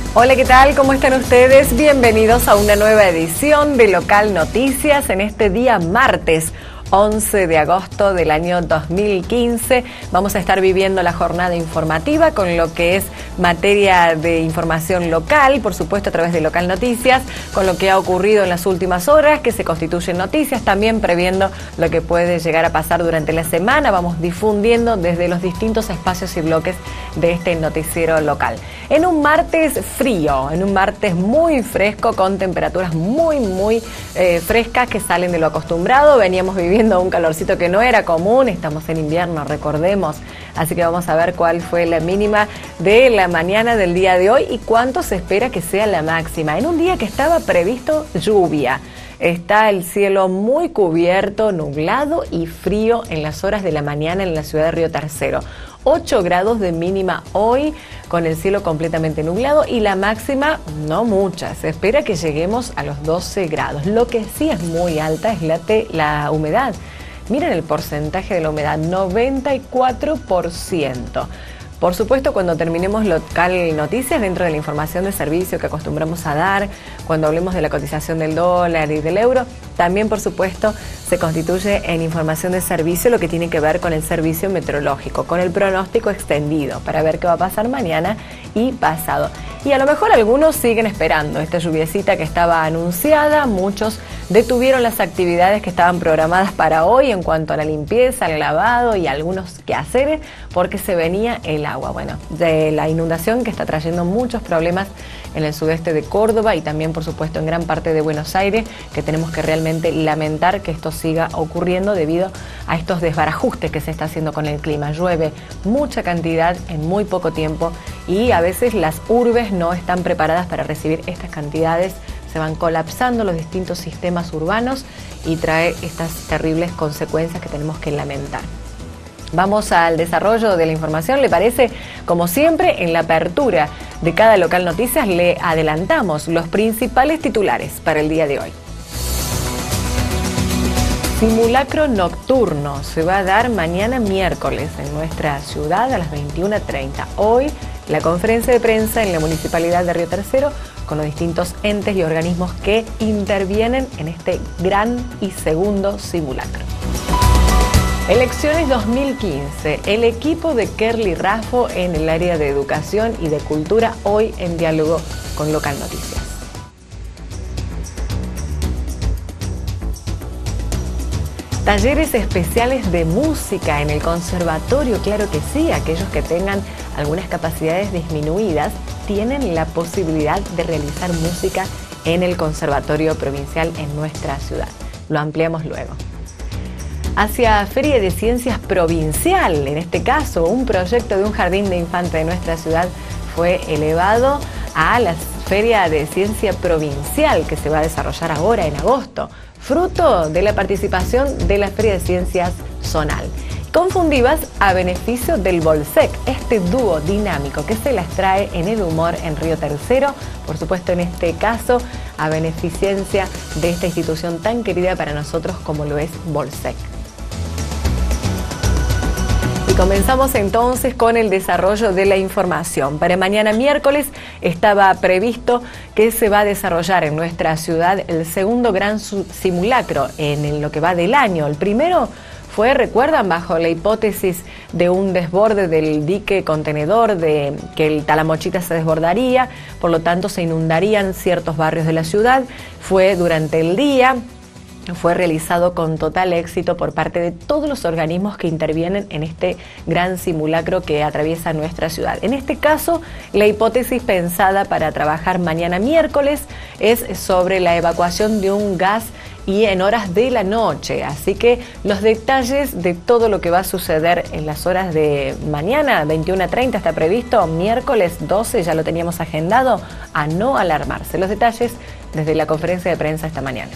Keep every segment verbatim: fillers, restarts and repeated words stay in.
Hola, ¿qué tal? ¿Cómo están ustedes? Bienvenidos a una nueva edición de Local Noticias en este día martes once de agosto del año dos mil quince. Vamos a estar viviendo la jornada informativa con lo que es materia de información local, por supuesto a través de Local Noticias, con lo que ha ocurrido en las últimas horas, que se constituyen noticias, también previendo lo que puede llegar a pasar durante la semana. Vamos difundiendo desde los distintos espacios y bloques de este noticiero local. En un martes frío, en un martes muy fresco, con temperaturas muy, muy eh, frescas que salen de lo acostumbrado. Veníamos viviendo un calorcito que no era común, estamos en invierno, recordemos, así que vamos a ver cuál fue la mínima de la mañana del día de hoy y cuánto se espera que sea la máxima, en un día que estaba previsto lluvia. Está el cielo muy cubierto, nublado y frío en las horas de la mañana en la ciudad de Río Tercero. ocho grados de mínima hoy, con el cielo completamente nublado, y la máxima no mucha. Se espera que lleguemos a los doce grados. Lo que sí es muy alta es la, te, la humedad. Miren el porcentaje de la humedad, noventa y cuatro por ciento. Por supuesto, cuando terminemos Local Noticias, dentro de la información de servicio que acostumbramos a dar, cuando hablemos de la cotización del dólar y del euro, también, por supuesto, se constituye en información de servicio lo que tiene que ver con el servicio meteorológico, con el pronóstico extendido, para ver qué va a pasar mañana y pasado. Y a lo mejor algunos siguen esperando esta lluviecita que estaba anunciada. Muchos detuvieron las actividades que estaban programadas para hoy en cuanto a la limpieza, el lavado y algunos quehaceres, porque se venía el agua. Bueno, de la inundación que está trayendo muchos problemas en el sudeste de Córdoba y también, por supuesto, en gran parte de Buenos Aires, que tenemos que realmente lamentar que esto siga ocurriendo debido a estos desbarajustes que se está haciendo con el clima. Llueve mucha cantidad en muy poco tiempo y a veces las urbes no están preparadas para recibir estas cantidades. Se van colapsando los distintos sistemas urbanos y trae estas terribles consecuencias que tenemos que lamentar. Vamos al desarrollo de la información, ¿le parece? Como siempre, en la apertura de cada Local Noticias le adelantamos los principales titulares para el día de hoy. Simulacro nocturno se va a dar mañana miércoles en nuestra ciudad a las veintiuna treinta. Hoy, la conferencia de prensa en la Municipalidad de Río Tercero con los distintos entes y organismos que intervienen en este gran y segundo simulacro. Elecciones dos mil quince. El equipo de Kerly Raffo en el área de educación y de cultura, hoy en diálogo con Local Noticias. Talleres especiales de música en el conservatorio, claro que sí, aquellos que tengan algunas capacidades disminuidas tienen la posibilidad de realizar música en el conservatorio provincial en nuestra ciudad. Lo ampliamos luego. Hacia Feria de Ciencias Provincial, en este caso, un proyecto de un jardín de infantes de nuestra ciudad fue elevado a la Feria de Ciencia Provincial que se va a desarrollar ahora en agosto, fruto de la participación de la Feria de Ciencias Zonal. Confundivas a beneficio del Bolsec, este dúo dinámico que se las trae en el humor en Río Tercero, por supuesto en este caso a beneficencia de esta institución tan querida para nosotros como lo es Bolsec. Y comenzamos entonces con el desarrollo de la información. Para mañana miércoles estaba previsto que se va a desarrollar en nuestra ciudad el segundo gran simulacro en lo que va del año. El primero fue, recuerdan, bajo la hipótesis de un desborde del dique contenedor, de que el Talamochita se desbordaría, por lo tanto se inundarían ciertos barrios de la ciudad. Fue durante el día. Fue realizado con total éxito por parte de todos los organismos que intervienen en este gran simulacro que atraviesa nuestra ciudad. En este caso, la hipótesis pensada para trabajar mañana miércoles es sobre la evacuación de un gas y en horas de la noche. Así que los detalles de todo lo que va a suceder en las horas de mañana, veintiuna treinta está previsto, miércoles doce ya lo teníamos agendado, a no alarmarse. Los detalles desde la conferencia de prensa esta mañana.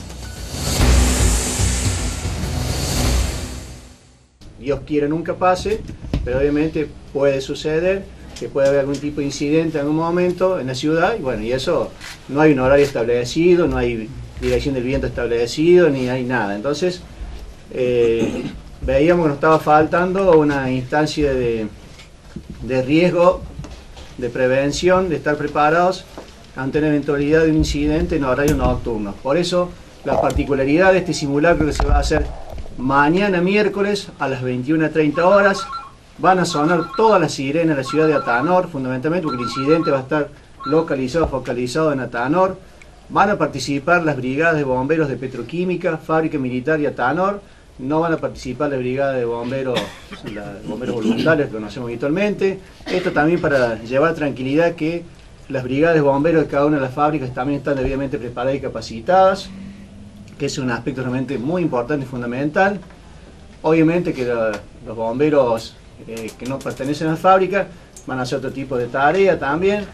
Dios quiera nunca pase, pero obviamente puede suceder que puede haber algún tipo de incidente en algún momento en la ciudad, y bueno, y eso no hay un horario establecido, no hay dirección del viento establecido, ni hay nada. Entonces, eh, veíamos que nos estaba faltando una instancia de, de riesgo, de prevención, de estar preparados ante la eventualidad de un incidente en horario nocturno. Por eso, la particularidad de este simulacro que se va a hacer mañana miércoles a las veintiuna treinta horas, van a sonar todas las sirenas de la ciudad de Atanor, fundamentalmente porque el incidente va a estar localizado, focalizado en Atanor. Van a participar las brigadas de bomberos de Petroquímica, Fábrica Militar y Atanor. No van a participar las brigadas de bomberos, los bomberos voluntarios que conocemos habitualmente. Esto también para llevar tranquilidad que las brigadas de bomberos de cada una de las fábricas también están debidamente preparadas y capacitadas, que es un aspecto realmente muy importante y fundamental. Obviamente que la, los bomberos eh, que no pertenecen a la fábrica van a hacer otro tipo de tarea también.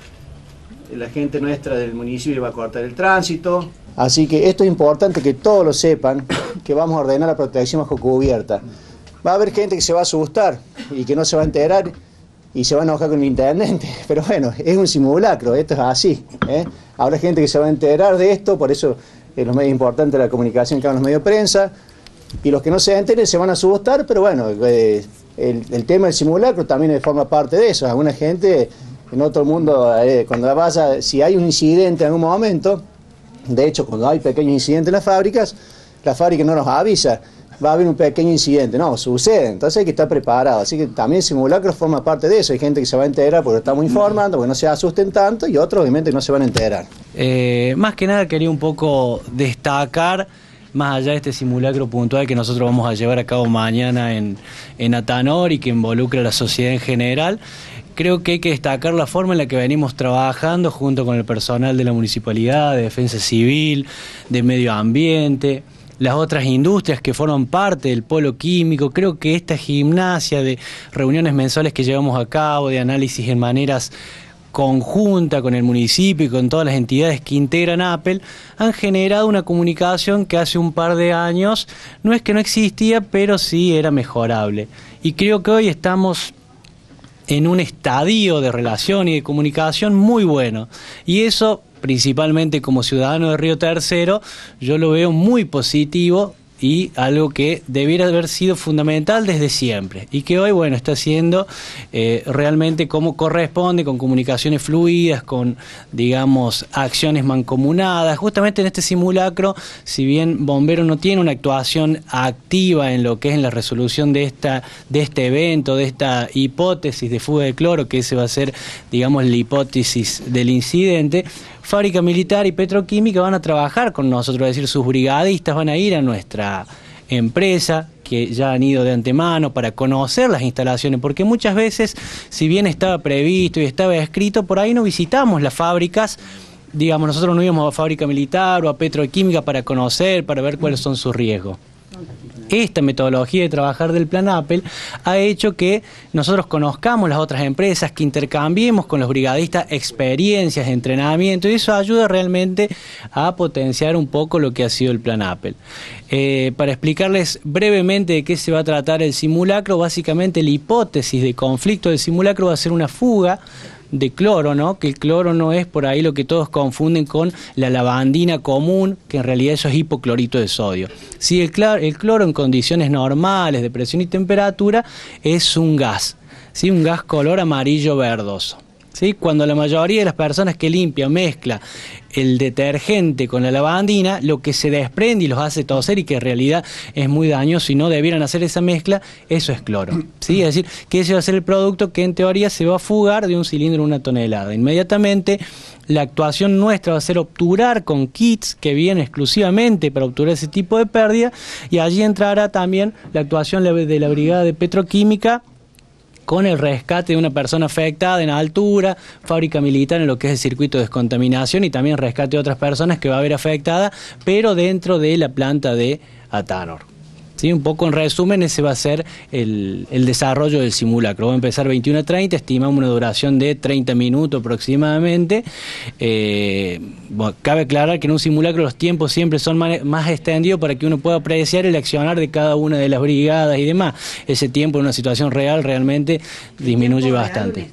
La gente nuestra del municipio va a cortar el tránsito. Así que esto es importante que todos lo sepan, que vamos a ordenar la protección bajo cubierta. Va a haber gente que se va a asustar y que no se va a enterar y se va a enojar con el intendente, pero bueno, es un simulacro, esto es así, ¿eh? Habrá gente que se va a enterar de esto, por eso es lo más importante la comunicación que hagan los medios de prensa, y los que no se enteren se van a asustar, pero bueno, eh, el, el tema del simulacro también forma parte de eso. Alguna gente en otro mundo, eh, cuando vaya, si hay un incidente en algún momento, de hecho cuando hay pequeños incidentes en las fábricas, la fábrica no nos avisa, va a haber un pequeño incidente, no, sucede, entonces hay que estar preparado, así que también el simulacro forma parte de eso. Hay gente que se va a enterar porque estamos informando, porque no se asusten tanto, y otros obviamente no se van a enterar. Eh, más que nada quería un poco destacar, más allá de este simulacro puntual que nosotros vamos a llevar a cabo mañana en, en Atanor y que involucra a la sociedad en general, creo que hay que destacar la forma en la que venimos trabajando junto con el personal de la Municipalidad, de Defensa Civil, de Medio Ambiente, las otras industrias que forman parte del polo químico. Creo que esta gimnasia de reuniones mensuales que llevamos a cabo, de análisis en maneras conjunta con el municipio y con todas las entidades que integran Apple, han generado una comunicación que hace un par de años no es que no existía, pero sí era mejorable. Y creo que hoy estamos en un estadio de relación y de comunicación muy bueno. Y eso, principalmente como ciudadano de Río Tercero, yo lo veo muy positivo y algo que debiera haber sido fundamental desde siempre y que hoy, bueno, está siendo eh, realmente como corresponde, con comunicaciones fluidas, con, digamos, acciones mancomunadas. Justamente en este simulacro, si bien Bomberos no tiene una actuación activa en lo que es en la resolución de esta de este evento, de esta hipótesis de fuga de cloro, que ese va a ser, digamos, la hipótesis del incidente, Fábrica Militar y Petroquímica van a trabajar con nosotros, es decir, sus brigadistas van a ir a nuestra empresa, que ya han ido de antemano para conocer las instalaciones, porque muchas veces, si bien estaba previsto y estaba escrito, por ahí no visitamos las fábricas. Digamos, nosotros no íbamos a Fábrica Militar o a Petroquímica para conocer, para ver cuáles son sus riesgos. Esta metodología de trabajar del Plan Apple ha hecho que nosotros conozcamos las otras empresas, que intercambiemos con los brigadistas experiencias, entrenamiento, y eso ayuda realmente a potenciar un poco lo que ha sido el Plan Apple. Eh, para explicarles brevemente de qué se va a tratar el simulacro, básicamente la hipótesis de conflicto del simulacro va a ser una fuga de cloro, ¿no? Que el cloro no es por ahí lo que todos confunden con la lavandina común, que en realidad eso es hipoclorito de sodio. Sí, el, cloro, el cloro en condiciones normales de presión y temperatura es un gas, ¿sí? Un gas color amarillo verdoso. ¿Sí? Cuando la mayoría de las personas que limpian mezcla el detergente con la lavandina, lo que se desprende y los hace toser y que en realidad es muy dañoso y no debieran hacer esa mezcla, eso es cloro. ¿Sí? Es decir, que ese va a ser el producto que en teoría se va a fugar de un cilindro en una tonelada. Inmediatamente la actuación nuestra va a ser obturar con kits que vienen exclusivamente para obturar ese tipo de pérdida, y allí entrará también la actuación de la Brigada de Petroquímica con el rescate de una persona afectada en altura, Fábrica Militar en lo que es el circuito de descontaminación, y también rescate de otras personas que va a haber afectada, pero dentro de la planta de Atanor. ¿Sí? Un poco en resumen, ese va a ser el, el desarrollo del simulacro. Va a empezar veintiuna treinta, estimamos una duración de treinta minutos aproximadamente. Eh, bueno, cabe aclarar que en un simulacro los tiempos siempre son más, más extendidos para que uno pueda apreciar el accionar de cada una de las brigadas y demás. Ese tiempo en una situación real realmente disminuye bastante.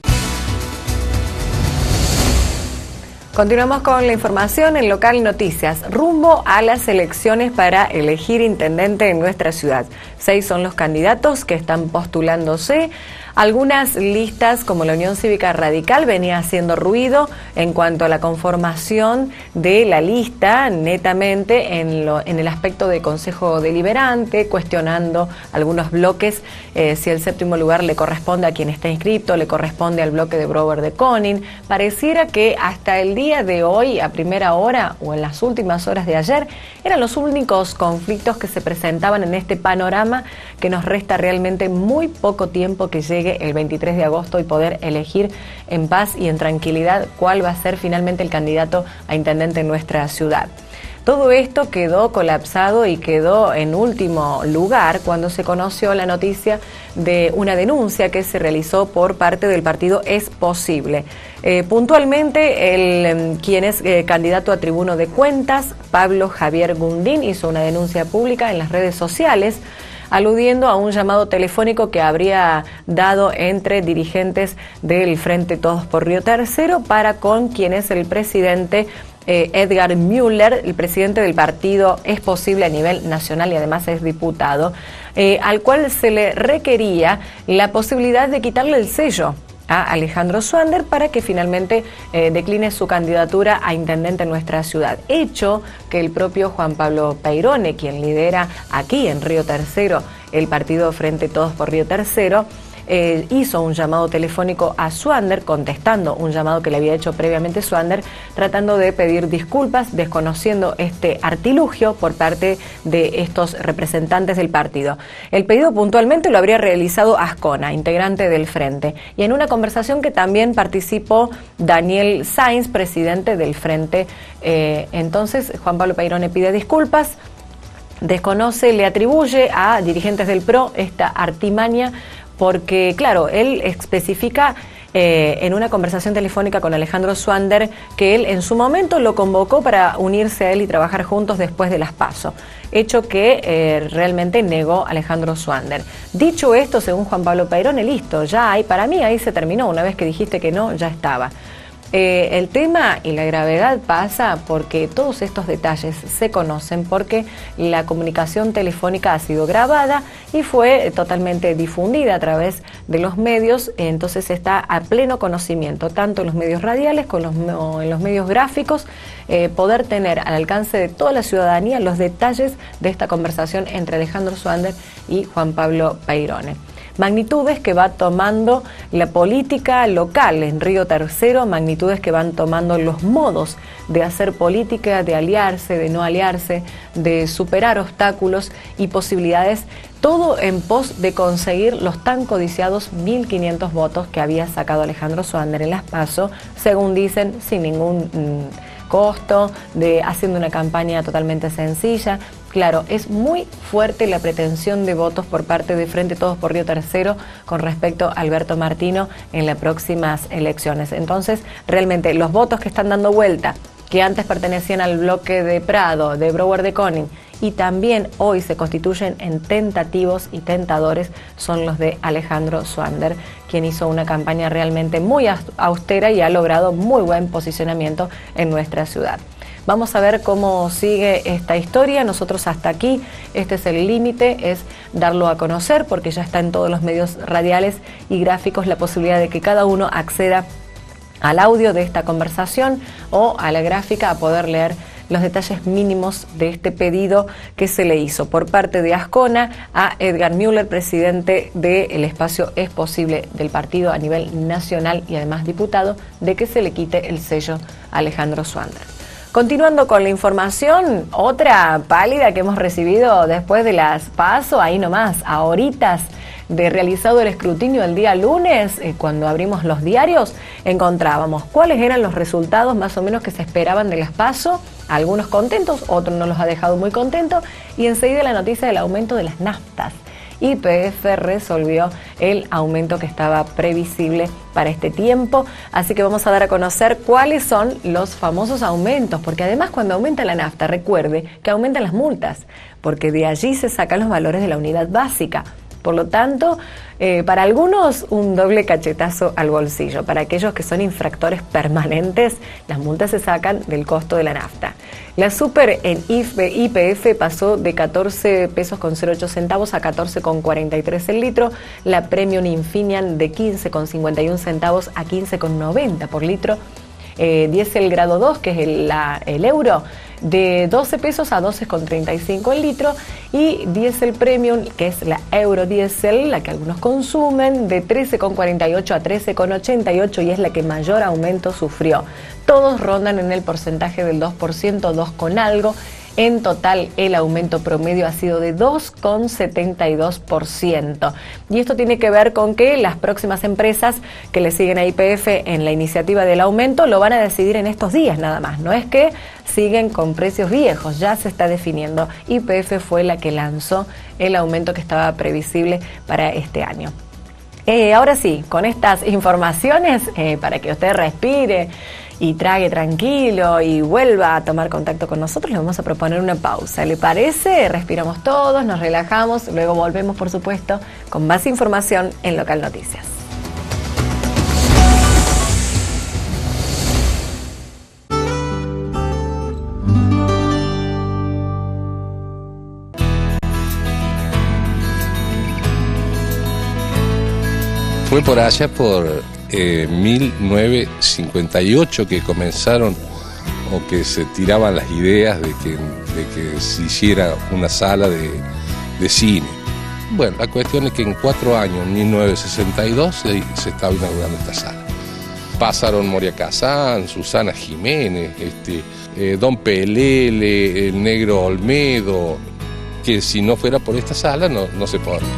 Continuamos con la información en Local Noticias. Rumbo a las elecciones para elegir intendente en nuestra ciudad. Seis son los candidatos que están postulándose Algunas listas, como la Unión Cívica Radical, venía haciendo ruido en cuanto a la conformación de la lista, netamente en, lo, en el aspecto de Consejo Deliberante, cuestionando algunos bloques, eh, si el séptimo lugar le corresponde a quien está inscrito, le corresponde al bloque de Brouwer de Koning. Pareciera que hasta el día de hoy, a primera hora o en las últimas horas de ayer, eran los únicos conflictos que se presentaban en este panorama que nos resta realmente muy poco tiempo que llegue el veintitrés de agosto y poder elegir en paz y en tranquilidad cuál va a ser finalmente el candidato a intendente en nuestra ciudad. Todo esto quedó colapsado y quedó en último lugar cuando se conoció la noticia de una denuncia que se realizó por parte del partido Es Posible. Eh, puntualmente, el, quien es eh, candidato a tribuno de cuentas, Pablo Javier Gundín, hizo una denuncia pública en las redes sociales aludiendo a un llamado telefónico que habría dado entre dirigentes del Frente Todos por Río Tercero para con quien es el presidente eh, Edgar Müller, el presidente del partido Es Posible a nivel nacional y además es diputado, eh, al cual se le requería la posibilidad de quitarle el sello a Alejandro Swander para que finalmente eh, decline su candidatura a intendente en nuestra ciudad. Hecho que el propio Juan Pablo Peirone, quien lidera aquí en Río Tercero el partido Frente Todos por Río Tercero, eh, hizo un llamado telefónico a Swander, contestando un llamado que le había hecho previamente Swander, tratando de pedir disculpas, desconociendo este artilugio por parte de estos representantes del partido. El pedido puntualmente lo habría realizado Ascona, integrante del Frente, y en una conversación que también participó Daniel Sainz, presidente del Frente. Eh, entonces, Juan Pablo Peirone pide disculpas, desconoce, le atribuye a dirigentes del P R O esta artimaña, porque, claro, él especifica eh, en una conversación telefónica con Alejandro Swander que él en su momento lo convocó para unirse a él y trabajar juntos después de las PASO, hecho que eh, realmente negó Alejandro Swander. Dicho esto, según Juan Pablo Peirone, listo, ya hay, para mí ahí se terminó, una vez que dijiste que no, ya estaba. Eh, el tema y la gravedad pasa porque todos estos detalles se conocen, porque la comunicación telefónica ha sido grabada y fue totalmente difundida a través de los medios, entonces está a pleno conocimiento, tanto en los medios radiales como en los medios gráficos, eh, poder tener al alcance de toda la ciudadanía los detalles de esta conversación entre Alejandro Swander y Juan Pablo Peirone. Magnitudes que va tomando la política local en Río Tercero, magnitudes que van tomando los modos de hacer política, de aliarse, de no aliarse, de superar obstáculos y posibilidades, todo en pos de conseguir los tan codiciados mil quinientos votos que había sacado Alejandro Swander en las PASO, según dicen, sin ningún mmm, costo, de haciendo una campaña totalmente sencilla. Claro, es muy fuerte la pretensión de votos por parte de Frente Todos por Río Tercero con respecto a Alberto Martino en las próximas elecciones. Entonces, realmente los votos que están dando vuelta, que antes pertenecían al bloque de Prado, de Brouwer de Koning, y también hoy se constituyen en tentativos y tentadores, son los de Alejandro Swander, quien hizo una campaña realmente muy austera y ha logrado muy buen posicionamiento en nuestra ciudad. Vamos a ver cómo sigue esta historia. Nosotros hasta aquí, este es el límite, es darlo a conocer porque ya está en todos los medios radiales y gráficos la posibilidad de que cada uno acceda al audio de esta conversación o a la gráfica a poder leer los detalles mínimos de este pedido que se le hizo por parte de Ascona a Edgar Müller, presidente del espacio Es Posible del partido a nivel nacional y además diputado, de que se le quite el sello a Alejandro Swander. Continuando con la información, otra pálida que hemos recibido después de las PASO, ahí nomás, a horitas de realizado el escrutinio el día lunes, eh, cuando abrimos los diarios, encontrábamos cuáles eran los resultados más o menos que se esperaban de las PASO, algunos contentos, otros no los ha dejado muy contentos, y enseguida la noticia del aumento de las naftas. Y P F resolvió el aumento que estaba previsible para este tiempo, así que vamos a dar a conocer cuáles son los famosos aumentos, porque además cuando aumenta la nafta, recuerde que aumentan las multas, porque de allí se sacan los valores de la unidad básica. Por lo tanto, eh, para algunos un doble cachetazo al bolsillo. Para aquellos que son infractores permanentes, las multas se sacan del costo de la nafta. La super en I P F pasó de catorce pesos con cero ocho centavos a catorce con cuarenta y tres el litro. La Premium Infineon de quince con cincuenta y un centavos a quince con noventa por litro. Eh, diésel grado dos, que es el, la, el euro, de doce pesos a doce con treinta y cinco el litro. Y diésel premium, que es la Eurodiesel, la que algunos consumen, de trece con cuarenta y ocho a trece con ochenta y ocho, y es la que mayor aumento sufrió. Todos rondan en el porcentaje del dos por ciento, dos con algo. En total, el aumento promedio ha sido de dos con setenta y dos por ciento. Y esto tiene que ver con que las próximas empresas que le siguen a Y P F en la iniciativa del aumento lo van a decidir en estos días nada más. No es que siguen con precios viejos, ya se está definiendo. Y P F fue la que lanzó el aumento que estaba previsible para este año. Eh, ahora sí, con estas informaciones, eh, para que usted respire y trague tranquilo y vuelva a tomar contacto con nosotros, le vamos a proponer una pausa. ¿Le parece? Respiramos todos, nos relajamos, luego volvemos, por supuesto, con más información en Local Noticias. Fue por allá por eh, mil novecientos cincuenta y ocho que comenzaron o que se tiraban las ideas de que, de que se hiciera una sala de, de cine. Bueno, la cuestión es que en cuatro años, en mil novecientos sesenta y dos, se, se estaba inaugurando esta sala. Pasaron Moria Kazán, Susana Jiménez, este, eh, Don Pelele, el Negro Olmedo, que si no fuera por esta sala no, no se podría.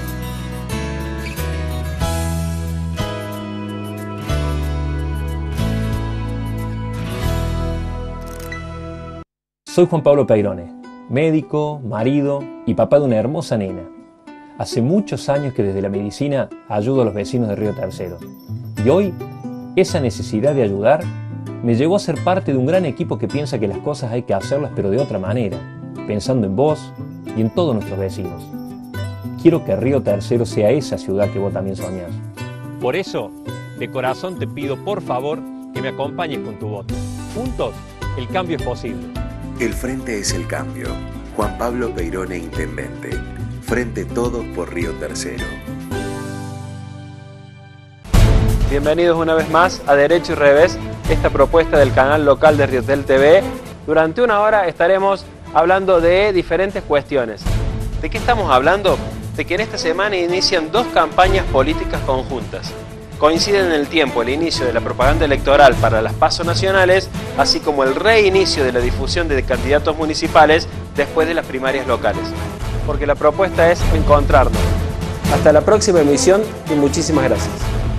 Soy Juan Pablo Peirone, médico, marido y papá de una hermosa nena. Hace muchos años que desde la medicina ayudo a los vecinos de Río Tercero. Y hoy, esa necesidad de ayudar me llevó a ser parte de un gran equipo que piensa que las cosas hay que hacerlas pero de otra manera, pensando en vos y en todos nuestros vecinos. Quiero que Río Tercero sea esa ciudad que vos también soñás. Por eso, de corazón te pido por favor que me acompañes con tu voto. Juntos, el cambio es posible. El Frente es el cambio. Juan Pablo Peirone, Intendente. Frente Todos por Río Tercero. Bienvenidos una vez más a Derecho y Revés, esta propuesta del canal local de Riotel T V. Durante una hora estaremos hablando de diferentes cuestiones. ¿De qué estamos hablando? De que en esta semana inician dos campañas políticas conjuntas. Coinciden en el tiempo el inicio de la propaganda electoral para las PASO nacionales, así como el reinicio de la difusión de candidatos municipales después de las primarias locales. Porque la propuesta es encontrarnos. Hasta la próxima emisión y muchísimas gracias.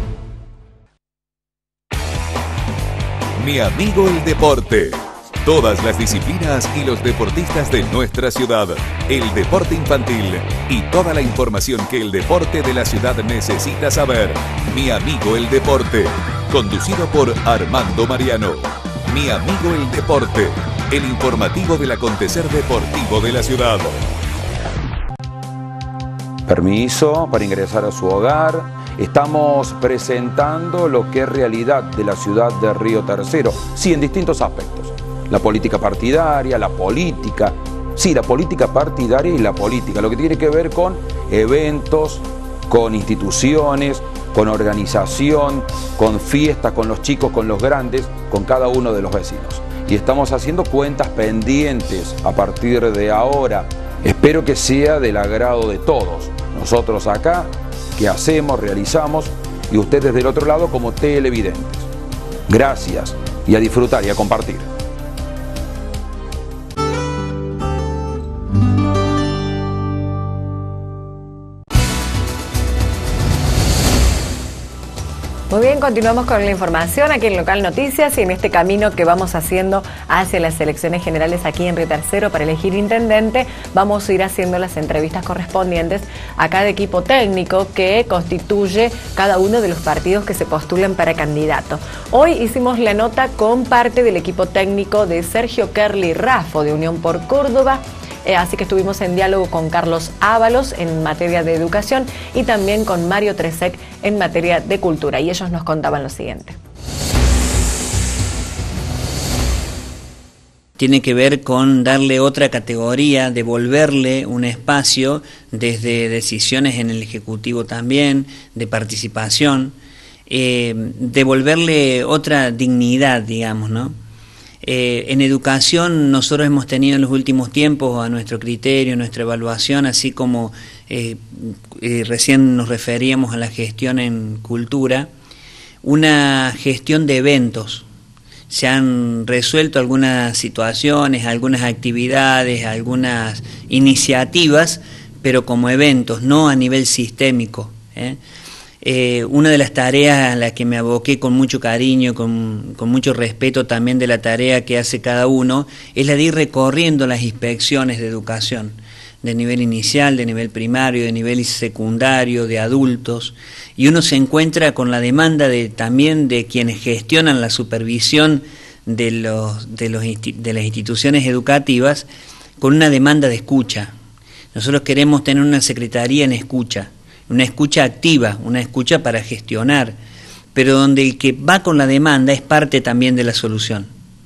Mi amigo el deporte. Todas las disciplinas y los deportistas de nuestra ciudad. El deporte infantil y toda la información que el deporte de la ciudad necesita saber. Mi amigo el deporte. Conducido por Armando Mariano. Mi amigo el deporte. El informativo del acontecer deportivo de la ciudad. Permiso para ingresar a su hogar. Estamos presentando lo que es realidad de la ciudad de Río Tercero. Sí, en distintos aspectos. La política partidaria, la política, sí, la política partidaria y la política, lo que tiene que ver con eventos, con instituciones, con organización, con fiestas, con los chicos, con los grandes, con cada uno de los vecinos. Y estamos haciendo cuentas pendientes a partir de ahora. Espero que sea del agrado de todos. Nosotros acá, que hacemos, realizamos, y ustedes del otro lado como televidentes. Gracias, y a disfrutar y a compartir. Muy bien, continuamos con la información aquí en Local Noticias y en este camino que vamos haciendo hacia las elecciones generales aquí en Río Tercero para elegir intendente, vamos a ir haciendo las entrevistas correspondientes a cada equipo técnico que constituye cada uno de los partidos que se postulan para candidato. Hoy hicimos la nota con parte del equipo técnico de Sergio Kerly Raffo de Unión por Córdoba. Eh, así que estuvimos en diálogo con Carlos Ábalos en materia de educación y también con Mario Tresek en materia de cultura. Y ellos nos contaban lo siguiente. tiene que ver con darle otra categoría, devolverle un espacio desde decisiones en el Ejecutivo también, de participación, eh, devolverle otra dignidad, digamos, ¿no? Eh, en educación nosotros hemos tenido en los últimos tiempos, a nuestro criterio, nuestra evaluación, así como eh, eh, recién nos referíamos a la gestión en cultura, una gestión de eventos. Se han resuelto algunas situaciones, algunas actividades, algunas iniciativas, pero como eventos, no a nivel sistémico, ¿eh? Eh, una de las tareas a las que me aboqué con mucho cariño, con, con mucho respeto también de la tarea que hace cada uno, es la de ir recorriendo las inspecciones de educación, de nivel inicial, de nivel primario, de nivel secundario, de adultos, y uno se encuentra con la demanda de, también de quienes gestionan la supervisión de, los, de, los, de las instituciones educativas, con una demanda de escucha. Nosotros queremos tener una secretaría en escucha, una escucha activa, una escucha para gestionar, pero donde el que va con la demanda es parte también de la solución.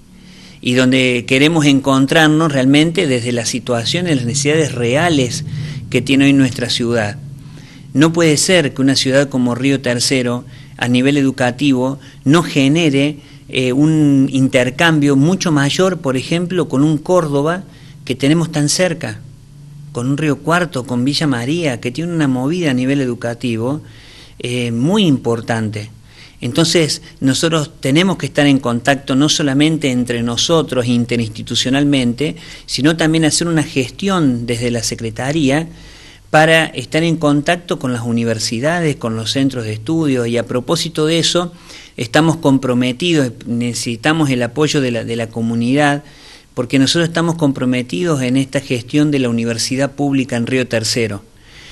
Y donde queremos encontrarnos realmente desde las situaciones, las necesidades reales que tiene hoy nuestra ciudad. No puede ser que una ciudad como Río Tercero, a nivel educativo, no genere eh, un intercambio mucho mayor, por ejemplo, con un Córdoba que tenemos tan cerca, con un Río Cuarto, con Villa María, que tiene una movida a nivel educativo eh, muy importante. Entonces, nosotros tenemos que estar en contacto no solamente entre nosotros interinstitucionalmente, sino también hacer una gestión desde la Secretaría para estar en contacto con las universidades, con los centros de estudio, y a propósito de eso, estamos comprometidos, necesitamos el apoyo de la, de la comunidad, porque nosotros estamos comprometidos en esta gestión de la universidad pública en Río Tercero,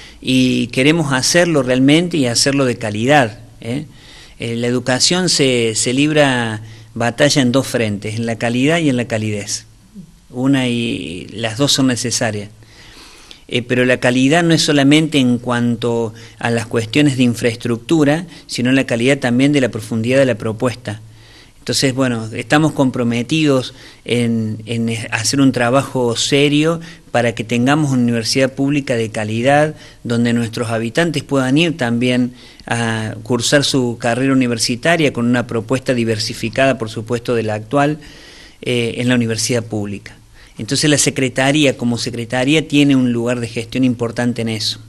y queremos hacerlo realmente y hacerlo de calidad, ¿eh? Eh, la educación se, se libra batalla en dos frentes, en la calidad y en la calidez. Una y las dos son necesarias. Eh, pero la calidad no es solamente en cuanto a las cuestiones de infraestructura, sino la calidad también de la profundidad de la propuesta. Entonces, bueno, estamos comprometidos en, en hacer un trabajo serio para que tengamos una universidad pública de calidad, donde nuestros habitantes puedan ir también a cursar su carrera universitaria con una propuesta diversificada, por supuesto, de la actual, eh, en la universidad pública. Entonces la Secretaría, como Secretaría, tiene un lugar de gestión importante en eso.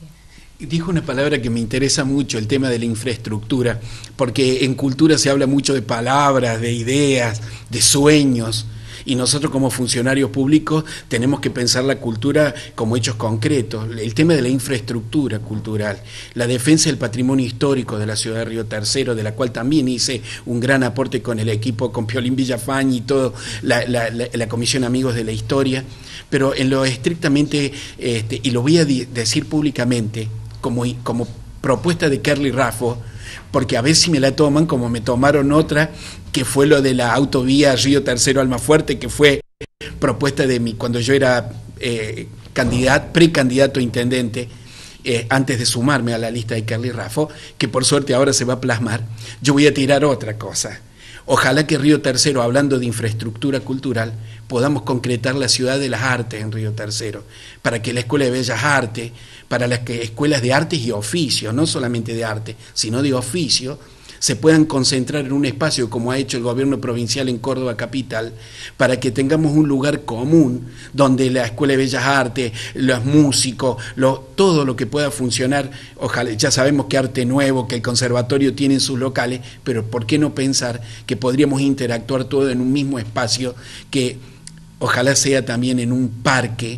Dijo una palabra que me interesa mucho, el tema de la infraestructura, porque en cultura se habla mucho de palabras, de ideas, de sueños, y nosotros como funcionarios públicos tenemos que pensar la cultura como hechos concretos. El tema de la infraestructura cultural, la defensa del patrimonio histórico de la ciudad de Río Tercero, de la cual también hice un gran aporte con el equipo, con Piolín Villafañe y todo, la, la, la, la Comisión Amigos de la Historia, pero en lo estrictamente, este, y lo voy a decir públicamente, como, como propuesta de Kerly Raffo, porque a ver si me la toman como me tomaron otra, que fue lo de la autovía Río Tercero Almafuerte, que fue propuesta de mí cuando yo era eh, candidato, precandidato a intendente, eh, antes de sumarme a la lista de Kerly Raffo, que por suerte ahora se va a plasmar. Yo voy a tirar otra cosa. Ojalá que Río Tercero, hablando de infraestructura cultural, podamos concretar la ciudad de las artes en Río Tercero, para que la Escuela de Bellas Artes, para las que, escuelas de artes y oficios, no solamente de arte, sino de oficio, se puedan concentrar en un espacio como ha hecho el gobierno provincial en Córdoba Capital, para que tengamos un lugar común donde la Escuela de Bellas Artes, los músicos, lo, todo lo que pueda funcionar. Ojalá, ya sabemos que Arte Nuevo, que el conservatorio tiene en sus locales, pero ¿por qué no pensar que podríamos interactuar todo en un mismo espacio, que ojalá sea también en un parque,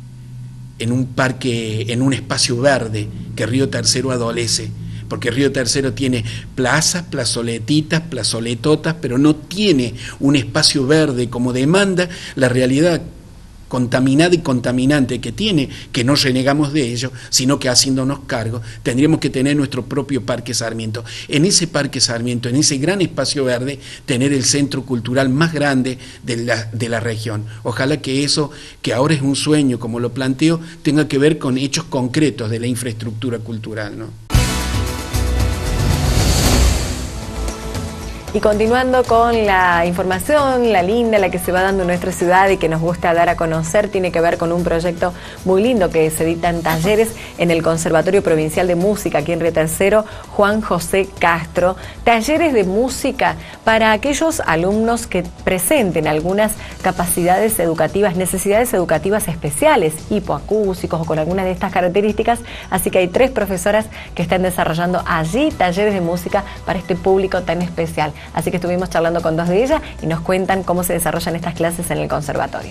en un parque, en un espacio verde, que Río Tercero adolece? Porque Río Tercero tiene plazas, plazoletitas, plazoletotas, pero no tiene un espacio verde como demanda la realidad contaminada y contaminante que tiene, que no renegamos de ello, sino que haciéndonos cargo, tendríamos que tener nuestro propio Parque Sarmiento. En ese Parque Sarmiento, en ese gran espacio verde, tener el centro cultural más grande de la, de la región. Ojalá que eso, que ahora es un sueño, como lo planteo, tenga que ver con hechos concretos de la infraestructura cultural, ¿no? Y continuando con la información, la linda, la que se va dando en nuestra ciudad y que nos gusta dar a conocer, tiene que ver con un proyecto muy lindo que se dicta en talleres en el Conservatorio Provincial de Música, aquí en Río Tercero, Juan José Castro. Talleres de música para aquellos alumnos que presenten algunas capacidades educativas, necesidades educativas especiales, hipoacúsicos o con algunas de estas características. Así que hay tres profesoras que están desarrollando allí talleres de música para este público tan especial. Así que estuvimos charlando con dos de ellas y nos cuentan cómo se desarrollan estas clases en el conservatorio.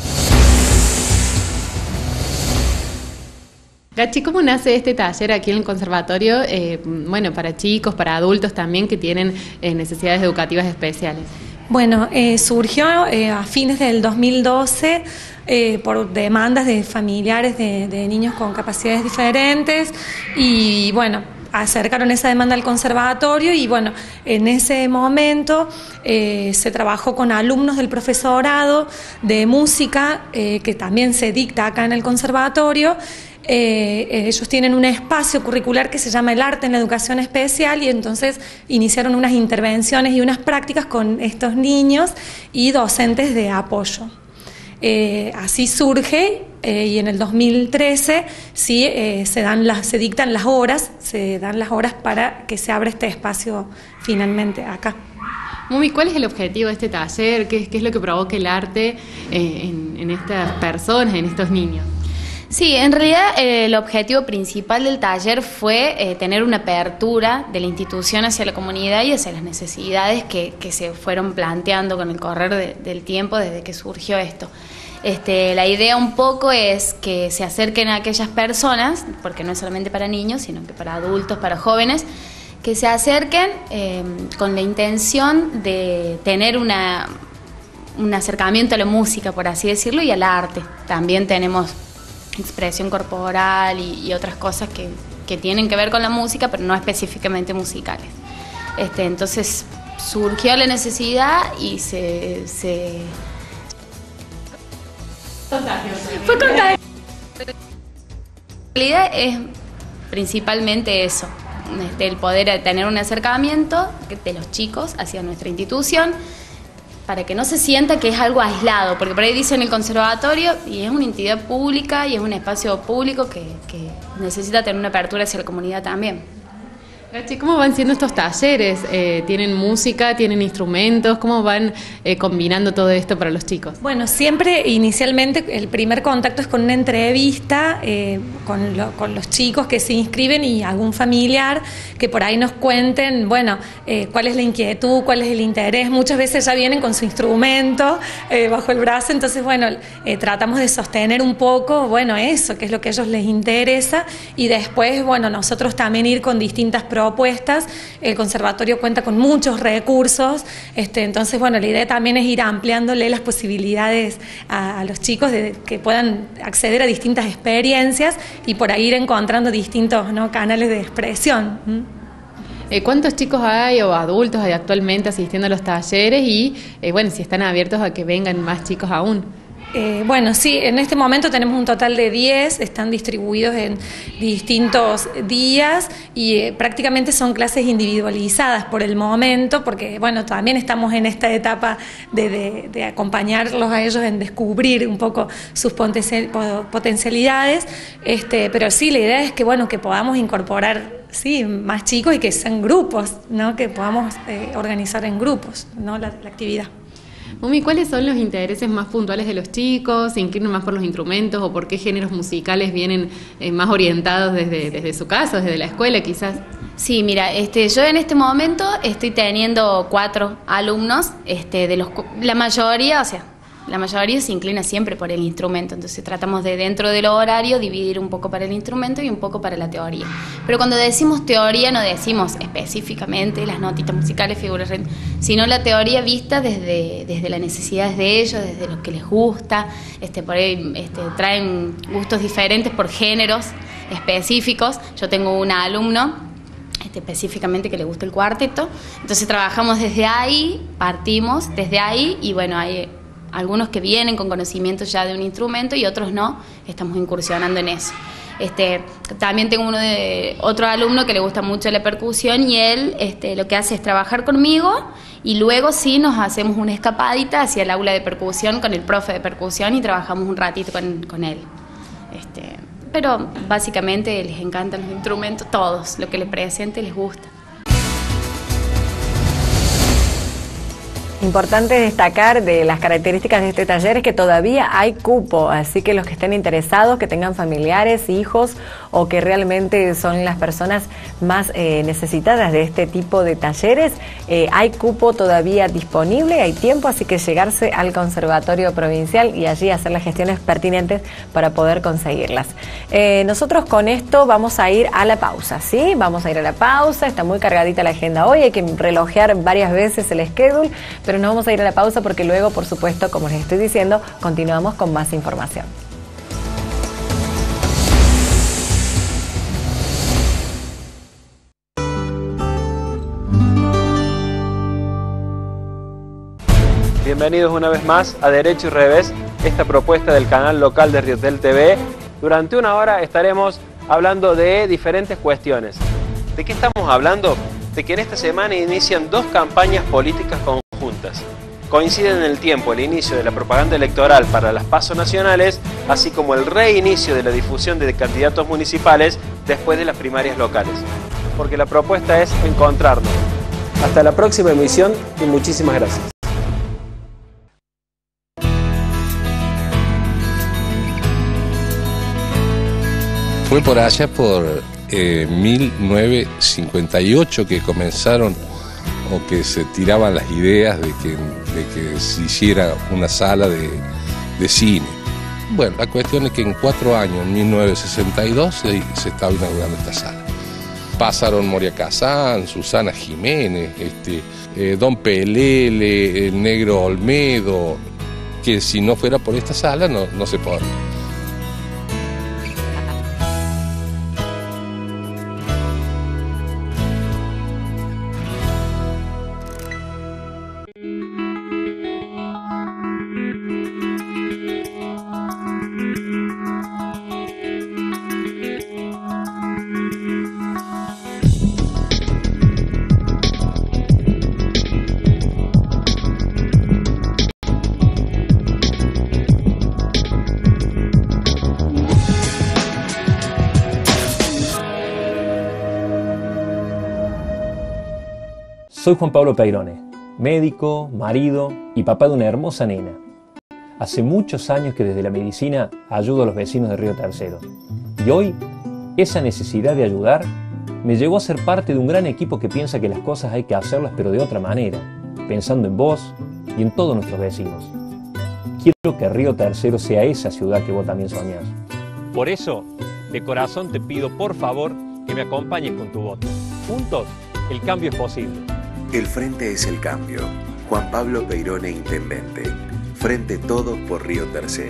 Gachi, ¿cómo nace este taller aquí en el conservatorio? Eh, bueno, para chicos, para adultos también que tienen eh, necesidades educativas especiales. Bueno, eh, surgió eh, a fines del dos mil doce eh, por demandas de familiares de, de niños con capacidades diferentes y bueno, acercaron esa demanda al conservatorio y bueno, en ese momento eh, se trabajó con alumnos del profesorado de música eh, que también se dicta acá en el conservatorio. Eh, ellos tienen un espacio curricular que se llama el arte en la educación especial y entonces iniciaron unas intervenciones y unas prácticas con estos niños y docentes de apoyo. Eh, así surge eh, y en el dos mil trece sí, eh, se, dan las, se dictan las horas, se dan las horas para que se abra este espacio finalmente acá. Mumi, ¿cuál es el objetivo de este taller? ¿Qué, qué es lo que provoca el arte eh, en, en estas personas, en estos niños? Sí, en realidad eh, el objetivo principal del taller fue eh, tener una apertura de la institución hacia la comunidad y hacia las necesidades que, que se fueron planteando con el correr de, del tiempo desde que surgió esto. Este, la idea un poco es que se acerquen a aquellas personas, porque no es solamente para niños, sino que para adultos, para jóvenes, que se acerquen eh, con la intención de tener una, un acercamiento a la música, por así decirlo, y al arte. También tenemos expresión corporal y, y otras cosas que, que tienen que ver con la música, pero no específicamente musicales. Este, entonces surgió la necesidad y se... se... Fue contagioso. La realidad es principalmente eso, este, el poder tener un acercamiento de los chicos hacia nuestra institución, para que no se sienta que es algo aislado, porque por ahí dicen el conservatorio y es una entidad pública y es un espacio público que, que necesita tener una apertura hacia la comunidad también. Gachi, ¿cómo van siendo estos talleres? Eh, ¿Tienen música, tienen instrumentos? ¿Cómo van eh, combinando todo esto para los chicos? Bueno, siempre inicialmente el primer contacto es con una entrevista eh, con, lo, con los chicos que se inscriben y algún familiar que por ahí nos cuenten, bueno, eh, cuál es la inquietud, cuál es el interés. Muchas veces ya vienen con su instrumento eh, bajo el brazo, entonces bueno, eh, tratamos de sostener un poco, bueno, eso, que es lo que a ellos les interesa y después, bueno, nosotros también ir con distintas propuestas. propuestas. El conservatorio cuenta con muchos recursos, este, entonces bueno, la idea también es ir ampliándole las posibilidades a, a los chicos de que puedan acceder a distintas experiencias y por ahí ir encontrando distintos, ¿no?, canales de expresión. ¿Mm? Eh, ¿Cuántos chicos hay o adultos hay actualmente asistiendo a los talleres y eh, bueno, si están abiertos a que vengan más chicos aún? Eh, bueno, sí, en este momento tenemos un total de diez, están distribuidos en distintos días y eh, prácticamente son clases individualizadas por el momento, porque bueno, también estamos en esta etapa de, de, de acompañarlos a ellos en descubrir un poco sus potencialidades, este, pero sí, la idea es que bueno, que podamos incorporar sí, más chicos y que sean grupos, ¿no?, que podamos eh, organizar en grupos, ¿no?, la, la actividad. Mumi, ¿cuáles son los intereses más puntuales de los chicos? ¿Se inclinan más por los instrumentos o por qué géneros musicales vienen eh, más orientados desde, desde su casa, desde la escuela quizás? Sí, mira, este, yo en este momento estoy teniendo cuatro alumnos, este, de los la mayoría, o sea, la mayoría se inclina siempre por el instrumento, entonces tratamos de dentro del horario dividir un poco para el instrumento y un poco para la teoría. Pero cuando decimos teoría no decimos específicamente las notitas musicales, figuras, sino la teoría vista desde, desde las necesidades de ellos, desde lo que les gusta, este, por ahí este, traen gustos diferentes por géneros específicos. Yo tengo un alumno este, específicamente que le gusta el cuarteto, entonces trabajamos desde ahí, partimos desde ahí y bueno, hay algunos que vienen con conocimientos ya de un instrumento y otros no, estamos incursionando en eso. Este, también tengo uno de otro alumno que le gusta mucho la percusión y él este, lo que hace es trabajar conmigo y luego sí nos hacemos una escapadita hacia el aula de percusión con el profe de percusión y trabajamos un ratito con, con él. Este, pero básicamente les encantan los instrumentos, todos, lo que les presente les gusta. Importante destacar de las características de este taller es que todavía hay cupo, así que los que estén interesados, que tengan familiares, hijos o que realmente son las personas más eh, necesitadas de este tipo de talleres, eh, hay cupo todavía disponible, hay tiempo, así que llegarse al Conservatorio Provincial y allí hacer las gestiones pertinentes para poder conseguirlas. Eh, nosotros con esto vamos a ir a la pausa, ¿sí? Vamos a ir a la pausa, está muy cargadita la agenda hoy, hay que relojear varias veces el schedule, pero no vamos a ir a la pausa porque luego, por supuesto, como les estoy diciendo, continuamos con más información. Bienvenidos una vez más a Derecho y Revés, esta propuesta del canal local de Riotel T V. Durante una hora estaremos hablando de diferentes cuestiones. ¿De qué estamos hablando? De que en esta semana inician dos campañas políticas conjuntas. Coinciden en el tiempo el inicio de la propaganda electoral para las PASO nacionales, así como el reinicio de la difusión de candidatos municipales después de las primarias locales. Porque la propuesta es encontrarnos. Hasta la próxima emisión y muchísimas gracias. Fue por allá por eh, mil novecientos cincuenta y ocho que comenzaron o que se tiraban las ideas de que, de que se hiciera una sala de, de cine. Bueno, la cuestión es que en cuatro años, en mil novecientos sesenta y dos, se, se estaba inaugurando esta sala. Pasaron Moria Kazán, Susana Jiménez, este, eh, Don Pelele, el Negro Olmedo, que si no fuera por esta sala no, no se podría. Soy Juan Pablo Peirone, médico, marido y papá de una hermosa nena. Hace muchos años que desde la medicina ayudo a los vecinos de Río Tercero. Y hoy, esa necesidad de ayudar me llevó a ser parte de un gran equipo que piensa que las cosas hay que hacerlas pero de otra manera, pensando en vos y en todos nuestros vecinos. Quiero que Río Tercero sea esa ciudad que vos también soñás. Por eso, de corazón te pido por favor que me acompañes con tu voto. Juntos, el cambio es posible. El Frente es el Cambio. Juan Pablo Peirone, Intendente. Frente Todos por Río Tercero.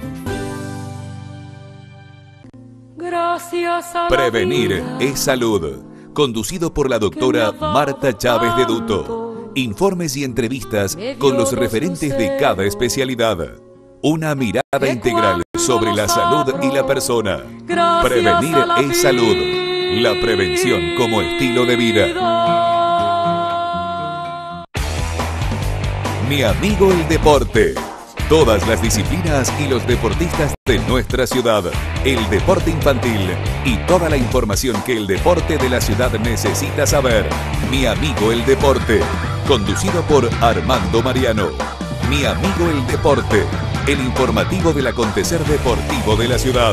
Prevenir es salud. Conducido por la doctora Marta Chávez de Duto. Informes y entrevistas con los referentes de cada especialidad. Una mirada integral sobre la salud y la persona. Prevenir es salud. La prevención como estilo de vida. Mi amigo el deporte. Todas las disciplinas y los deportistas de nuestra ciudad. El deporte infantil y toda la información que el deporte de la ciudad necesita saber. Mi amigo el deporte. Conducido por Armando Mariano. Mi amigo el deporte. El informativo del acontecer deportivo de la ciudad.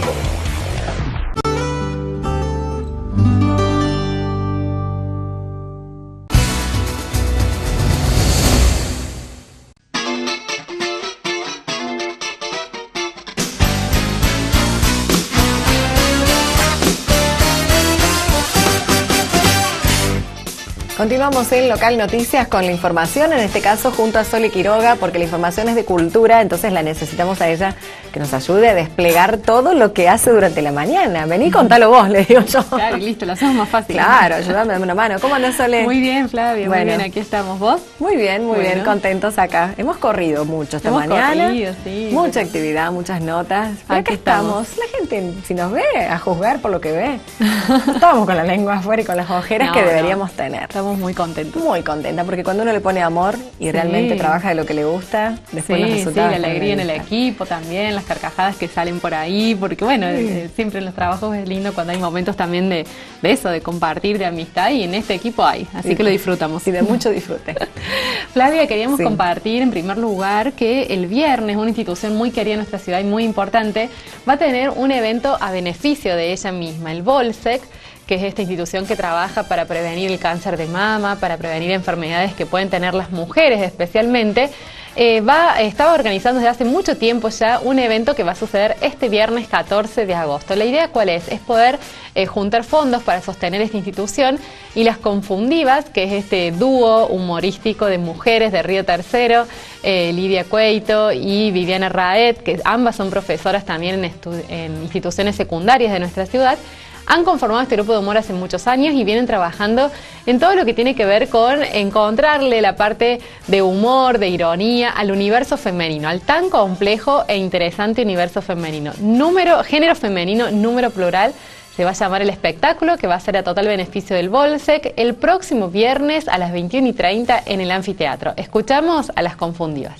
Continuamos en Local Noticias con la información, en este caso junto a Sole Quiroga, porque la información es de cultura, entonces la necesitamos a ella que nos ayude a desplegar todo lo que hace durante la mañana. Vení, contalo vos, le digo yo. Claro, listo, lo hacemos más fácil. Claro, ayúdame, dame una mano. ¿Cómo andás, Sole? Muy bien, Flavia, bueno, muy bien, aquí estamos. ¿Vos? Muy bien, muy bueno. bien, contentos acá. Hemos corrido mucho esta Hemos mañana. Corrido, sí, mucha bueno. actividad, muchas notas. Pero Aquí acá estamos. estamos. La gente, si nos ve, a juzgar por lo que ve. Estábamos con la lengua afuera y con las ojeras No, que no. deberíamos tener. Estamos muy contentos. Muy contenta, porque cuando uno le pone amor y Sí. realmente trabaja de lo que le gusta, después los Sí, sí, resultados. la alegría en el equipo. equipo también, las carcajadas que salen por ahí, porque bueno, Sí. eh, siempre en los trabajos es lindo cuando hay momentos también de, de eso, de compartir, de amistad, y en este equipo hay, así Sí. que lo disfrutamos. Y de mucho disfrute. Flavia, queríamos Sí. compartir en primer lugar que el viernes una institución muy querida en nuestra ciudad y muy importante va a tener un evento a beneficio de ella misma, el Bolsec, que es esta institución que trabaja para prevenir el cáncer de mama, para prevenir enfermedades que pueden tener las mujeres especialmente. Eh, va, estaba organizando desde hace mucho tiempo ya un evento que va a suceder este viernes catorce de agosto. La idea ¿cuál es? Es poder eh, juntar fondos para sostener esta institución, y las Confundivas, que es este dúo humorístico de mujeres de Río Tercero, eh, Lidia Cueito y Viviana Raed, que ambas son profesoras también en, en instituciones secundarias de nuestra ciudad, han conformado este grupo de humor hace muchos años y vienen trabajando en todo lo que tiene que ver con encontrarle la parte de humor, de ironía al universo femenino, al tan complejo e interesante universo femenino. Número, género femenino, número plural, se va a llamar el espectáculo, que va a ser a total beneficio del Bolsec el próximo viernes a las veintiuna y treinta en el anfiteatro. Escuchamos a las Confundivas.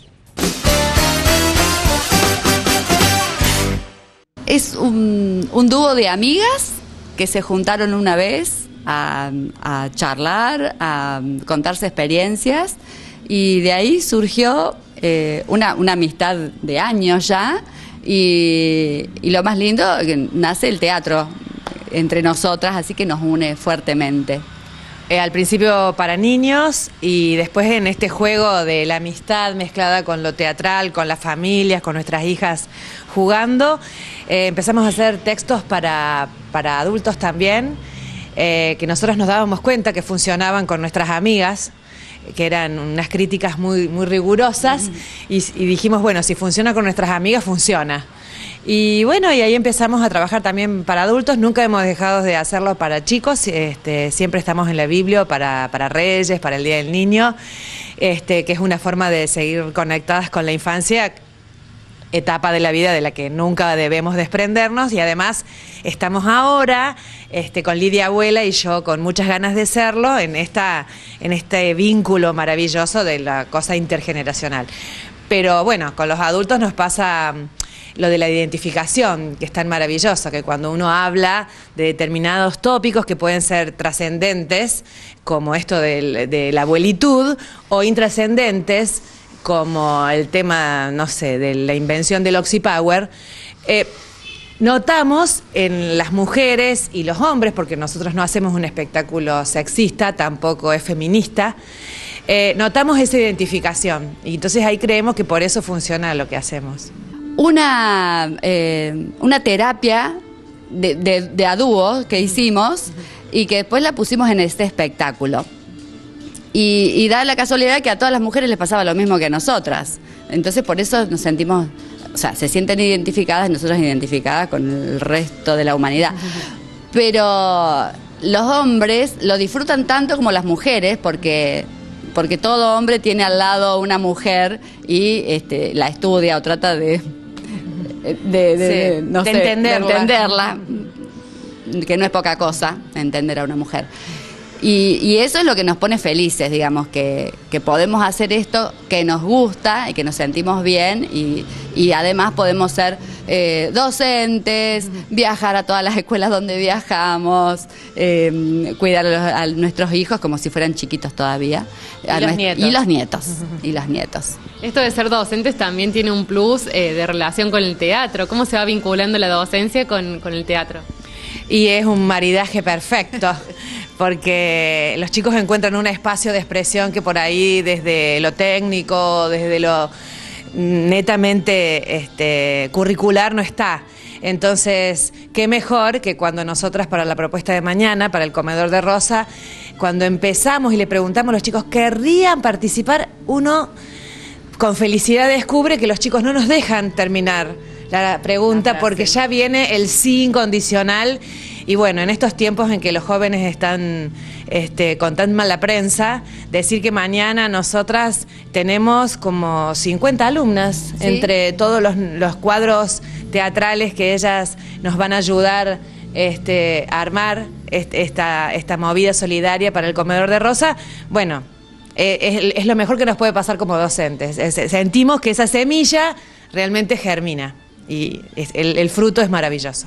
Es un, un dúo de amigas que se juntaron una vez a, a charlar, a contarse experiencias, y de ahí surgió eh, una, una amistad de años ya, y, y lo más lindo, que nace el teatro entre nosotras, así que nos une fuertemente. Eh, al principio para niños, y después en este juego de la amistad mezclada con lo teatral, con las familias, con nuestras hijas jugando, eh, empezamos a hacer textos para, para adultos también, eh, que nosotros nos dábamos cuenta que funcionaban con nuestras amigas, que eran unas críticas muy, muy rigurosas, mm. y, y dijimos, bueno, si funciona con nuestras amigas, funciona. Y bueno, y ahí empezamos a trabajar también para adultos. Nunca hemos dejado de hacerlo para chicos. Este, siempre estamos en la Biblia para, para Reyes, para el Día del Niño, este, que es una forma de seguir conectadas con la infancia, etapa de la vida de la que nunca debemos desprendernos. Y además estamos ahora este, con Lidia Abuela y yo con muchas ganas de serlo en, esta, en este vínculo maravilloso de la cosa intergeneracional. Pero bueno, con los adultos nos pasa lo de la identificación, que es tan maravilloso, que cuando uno habla de determinados tópicos que pueden ser trascendentes, como esto de, de la abuelitud, o intrascendentes, como el tema, no sé, de la invención del Oxypower, eh, notamos en las mujeres y los hombres, porque nosotros no hacemos un espectáculo sexista, tampoco es feminista, eh, notamos esa identificación, y entonces ahí creemos que por eso funciona lo que hacemos. Una, eh, una terapia de, de, de a dúo que hicimos y que después la pusimos en este espectáculo. Y, y da la casualidad que a todas las mujeres les pasaba lo mismo que a nosotras. Entonces por eso nos sentimos, o sea, se sienten identificadas, nosotros identificadas con el resto de la humanidad. Pero los hombres lo disfrutan tanto como las mujeres, porque... porque todo hombre tiene al lado una mujer y este, la estudia o trata de, de, de, sí, de, no de sé, entenderla. de entenderla, que no es poca cosa entender a una mujer. Y, y eso es lo que nos pone felices, digamos, que, que podemos hacer esto que nos gusta y que nos sentimos bien, y, y además podemos ser eh, docentes, viajar a todas las escuelas donde viajamos, eh, cuidar a, los, a nuestros hijos como si fueran chiquitos todavía. Y los nuestro, nietos. Y los nietos, y los nietos. Esto de ser docentes también tiene un plus eh, de relación con el teatro. ¿Cómo se va vinculando la docencia con, con el teatro? Y es un maridaje perfecto, porque los chicos encuentran un espacio de expresión que por ahí desde lo técnico, desde lo netamente este, curricular no está. Entonces, qué mejor que cuando nosotras para la propuesta de mañana, para el comedor de Rosa, cuando empezamos y le preguntamos a los chicos, ¿querrían participar? Uno con felicidad descubre que los chicos no nos dejan terminar la pregunta porque ya viene el sí incondicional. Y bueno, en estos tiempos en que los jóvenes están este, con tan mala prensa, decir que mañana nosotras tenemos como cincuenta alumnas, ¿sí?, entre todos los, los cuadros teatrales que ellas nos van a ayudar este, a armar este, esta, esta movida solidaria para el comedor de Rosa. Bueno, eh, es, es lo mejor que nos puede pasar como docentes. Es, sentimos que esa semilla realmente germina y es, el, el fruto es maravilloso.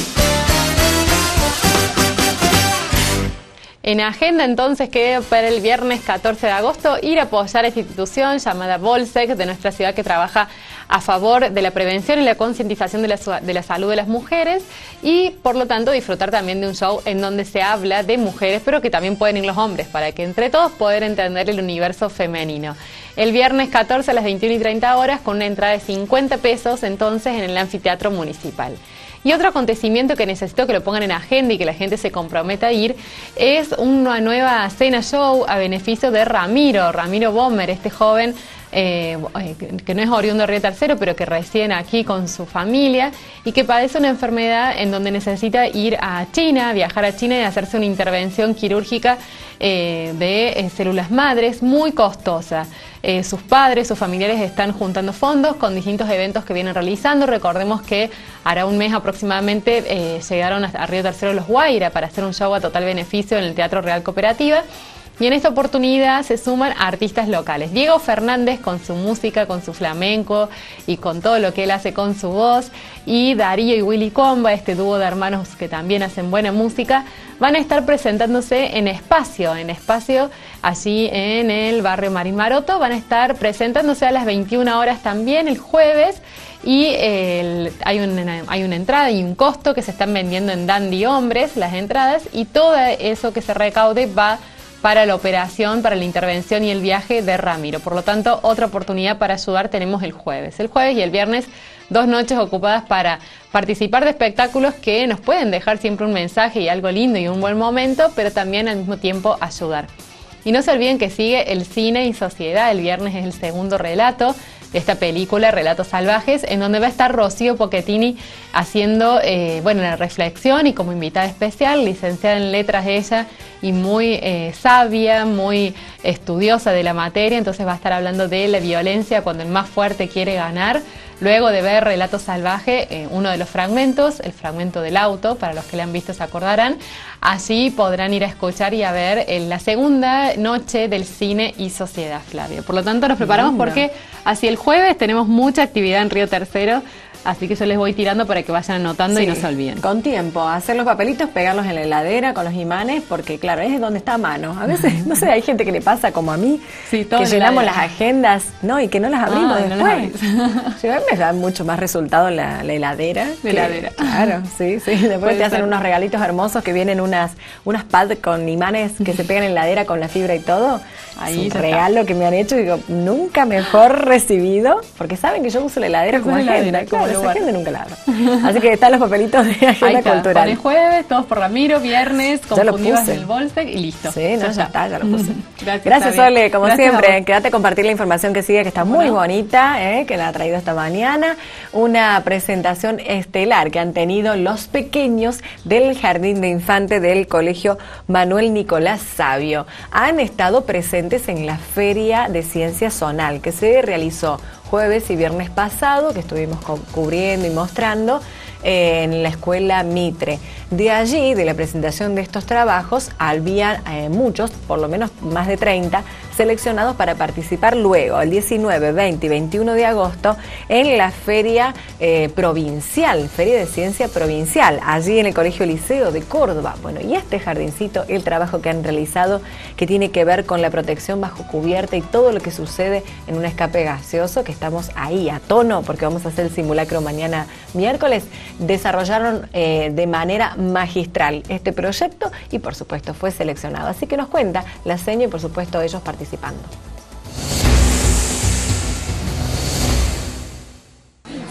En agenda entonces queda para el viernes catorce de agosto ir a apoyar a esta institución llamada Volsec de nuestra ciudad que trabaja a favor de la prevención y la concientización de la, de la salud de las mujeres y por lo tanto disfrutar también de un show en donde se habla de mujeres pero que también pueden ir los hombres para que entre todos poder entender el universo femenino. El viernes catorce a las veintiuna y treinta horas con una entrada de cincuenta pesos entonces en el anfiteatro municipal. Y otro acontecimiento que necesito que lo pongan en agenda y que la gente se comprometa a ir es una nueva cena show a beneficio de Ramiro, Ramiro Bomer, este joven eh, que no es oriundo de Río Tercero, pero que reside aquí con su familia y que padece una enfermedad en donde necesita ir a China, viajar a China y hacerse una intervención quirúrgica eh, de eh, células madres muy costosa. Eh, sus padres, sus familiares están juntando fondos con distintos eventos que vienen realizando. Recordemos que hará un mes aproximadamente eh, llegaron a, a Río Tercero los Guaira para hacer un show a total beneficio en el Teatro Real Cooperativa. Y en esta oportunidad se suman artistas locales. Diego Fernández con su música, con su flamenco y con todo lo que él hace con su voz. Y Darío y Willy Comba, este dúo de hermanos que también hacen buena música, van a estar presentándose en Espacio, en Espacio, allí en el barrio Marín Maroto. Van a estar presentándose a las veintiuna horas también el jueves. Y el, hay, una, hay una entrada y un costo que se están vendiendo en Dandy Hombres, las entradas. Y todo eso que se recaude va para la operación, para la intervención y el viaje de Ramiro. Por lo tanto, otra oportunidad para ayudar tenemos el jueves. El jueves y el viernes, dos noches ocupadas para participar de espectáculos que nos pueden dejar siempre un mensaje y algo lindo y un buen momento, pero también al mismo tiempo ayudar. Y no se olviden que sigue el Cine y Sociedad. El viernes es el segundo relato de esta película, Relatos Salvajes, en donde va a estar Rocío Pochettini haciendo eh, bueno, la reflexión y como invitada especial, licenciada en letras ella y muy eh, sabia, muy estudiosa de la materia, entonces va a estar hablando de la violencia cuando el más fuerte quiere ganar. Luego de ver Relatos Salvajes, eh, uno de los fragmentos, el fragmento del auto, para los que la han visto se acordarán, allí podrán ir a escuchar y a ver eh, la segunda noche del Cine y Sociedad, Flavio. Por lo tanto nos preparamos Lindo. Porque hacia el jueves tenemos mucha actividad en Río Tercero, así que yo les voy tirando para que vayan anotando Sí, y no se olviden. Con tiempo, hacer los papelitos, pegarlos en la heladera con los imanes, porque claro, es donde está a mano. A veces, no sé, hay gente que le pasa como a mí, Sí, todo que en la llenamos las heladera. agendas, ¿no? Y que no las abrimos Ah, no las después. Yo, me da mucho más resultado la, la heladera. La que- heladera. Claro, sí, sí. Después Puede te hacen ser. unos regalitos hermosos que vienen unas, unas pads con imanes que se pegan en la heladera con la fibra y todo. Ahí es ya un está. regalo que me han hecho y digo, nunca mejor recibido, porque saben que yo uso la heladera Usa como la heladera agenda. como Claro, esa lugar. agenda nunca la abro. Así que están los papelitos de Ahí agenda está, cultural. con el jueves, todos por Ramiro, viernes, Ya lo confundivas puse. del Volsec y listo. Sí, no, ya está, ya lo puse. Gracias, Gracias, Fabi. Sole, como Gracias a siempre. vos. Quédate a compartir la información que sigue, que está muy bonita, eh, que la ha traído esta mañana. Una presentación estelar que han tenido los pequeños del Jardín de Infante del Colegio Manuel Nicolás Sabio. Han estado presentes en la Feria de Ciencia Zonal, que se realizó jueves y viernes pasado, que estuvimos cu- cubriendo y mostrando eh, en la escuela Mitre. De allí, de la presentación de estos trabajos, había eh, muchos, por lo menos más de treinta, seleccionados para participar luego, el diecinueve, veinte y veintiuno de agosto, en la Feria eh, Provincial, Feria de Ciencia Provincial, allí en el Colegio Liceo de Córdoba. Bueno, y este jardincito, el trabajo que han realizado, que tiene que ver con la protección bajo cubierta y todo lo que sucede en un escape gaseoso, que estamos ahí a tono, porque vamos a hacer el simulacro mañana miércoles, desarrollaron eh, de manera magistral este proyecto y por supuesto fue seleccionado. Así que nos cuenta la seña y por supuesto ellos participando.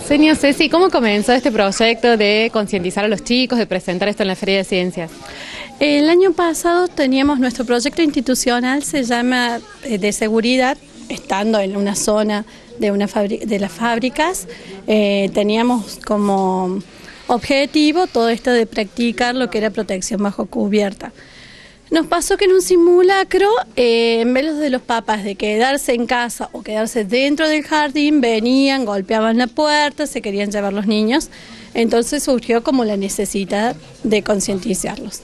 Señor Ceci, ¿cómo comenzó este proyecto de concientizar a los chicos, de presentar esto en la Feria de Ciencias? El año pasado teníamos nuestro proyecto institucional, se llama eh, de seguridad, estando en una zona de, una de las fábricas, eh, teníamos como objetivo todo esto de practicar lo que era protección bajo cubierta. Nos pasó que en un simulacro, eh, en vez de los papás de quedarse en casa o quedarse dentro del jardín, venían, golpeaban la puerta, se querían llevar los niños, entonces surgió como la necesidad de concientizarlos.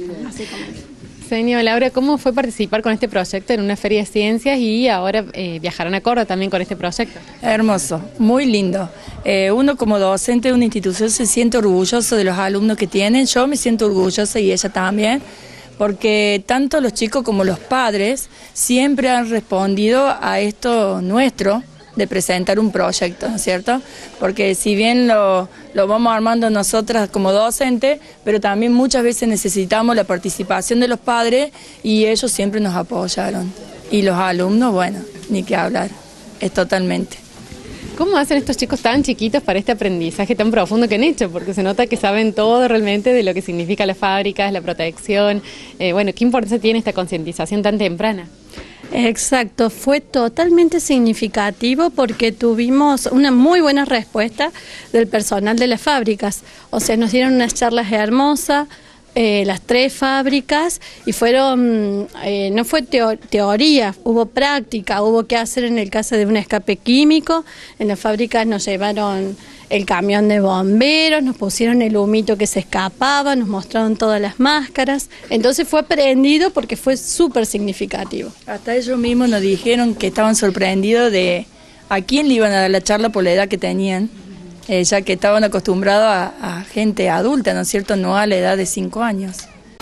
Señora Laura, ¿cómo fue participar con este proyecto en una feria de ciencias y ahora eh, viajarán a Córdoba también con este proyecto? Hermoso, muy lindo. Eh, uno como docente de una institución se siente orgulloso de los alumnos que tienen, yo me siento orgullosa y ella también, porque tanto los chicos como los padres siempre han respondido a esto nuestro, de presentar un proyecto, ¿no es cierto? Porque si bien lo, lo vamos armando nosotras como docentes, pero también muchas veces necesitamos la participación de los padres y ellos siempre nos apoyaron. Y los alumnos, bueno, ni que hablar, es totalmente. ¿Cómo hacen estos chicos tan chiquitos para este aprendizaje tan profundo que han hecho? Porque se nota que saben todo realmente de lo que significa las fábricas, la protección. Eh, bueno, ¿qué importancia tiene esta concientización tan temprana? Exacto, fue totalmente significativo porque tuvimos una muy buena respuesta del personal de las fábricas. O sea, nos dieron unas charlas hermosas, eh, las tres fábricas, y fueron, eh, no fue teo teoría, hubo práctica, hubo que hacer en el caso de un escape químico. En las fábricas nos llevaron el camión de bomberos, nos pusieron el humito que se escapaba, nos mostraron todas las máscaras. Entonces fue aprendido porque fue súper significativo. Hasta ellos mismos nos dijeron que estaban sorprendidos de a quién le iban a dar la charla por la edad que tenían, eh, ya que estaban acostumbrados a, a gente adulta, ¿no es cierto?, no a la edad de cinco años.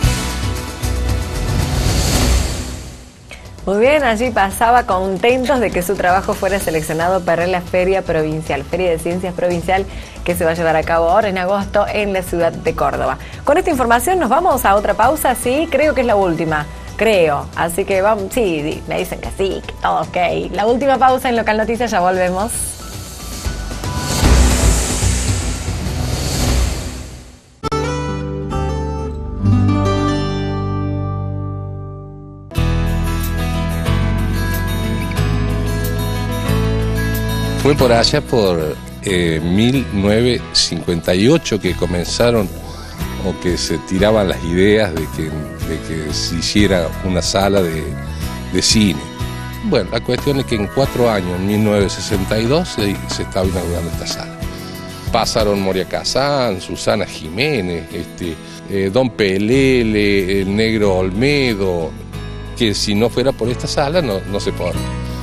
Muy bien, allí pasaba contentos de que su trabajo fuera seleccionado para la Feria Provincial, Feria de Ciencias Provincial, que se va a llevar a cabo ahora en agosto en la ciudad de Córdoba. Con esta información nos vamos a otra pausa, sí, creo que es la última, creo. Así que vamos, sí, me dicen que sí, que todo ok. La última pausa en Local Noticias, ya volvemos. Fue por allá por eh, mil novecientos cincuenta y ocho que comenzaron o que se tiraban las ideas de que, de que se hiciera una sala de, de cine. Bueno, la cuestión es que en cuatro años, en mil novecientos sesenta y dos, se, se estaba inaugurando esta sala. Pasaron Moria Kazán, Susana Jiménez, este, eh, Don Pelele, el Negro Olmedo, que si no fuera por esta sala no, no se podría.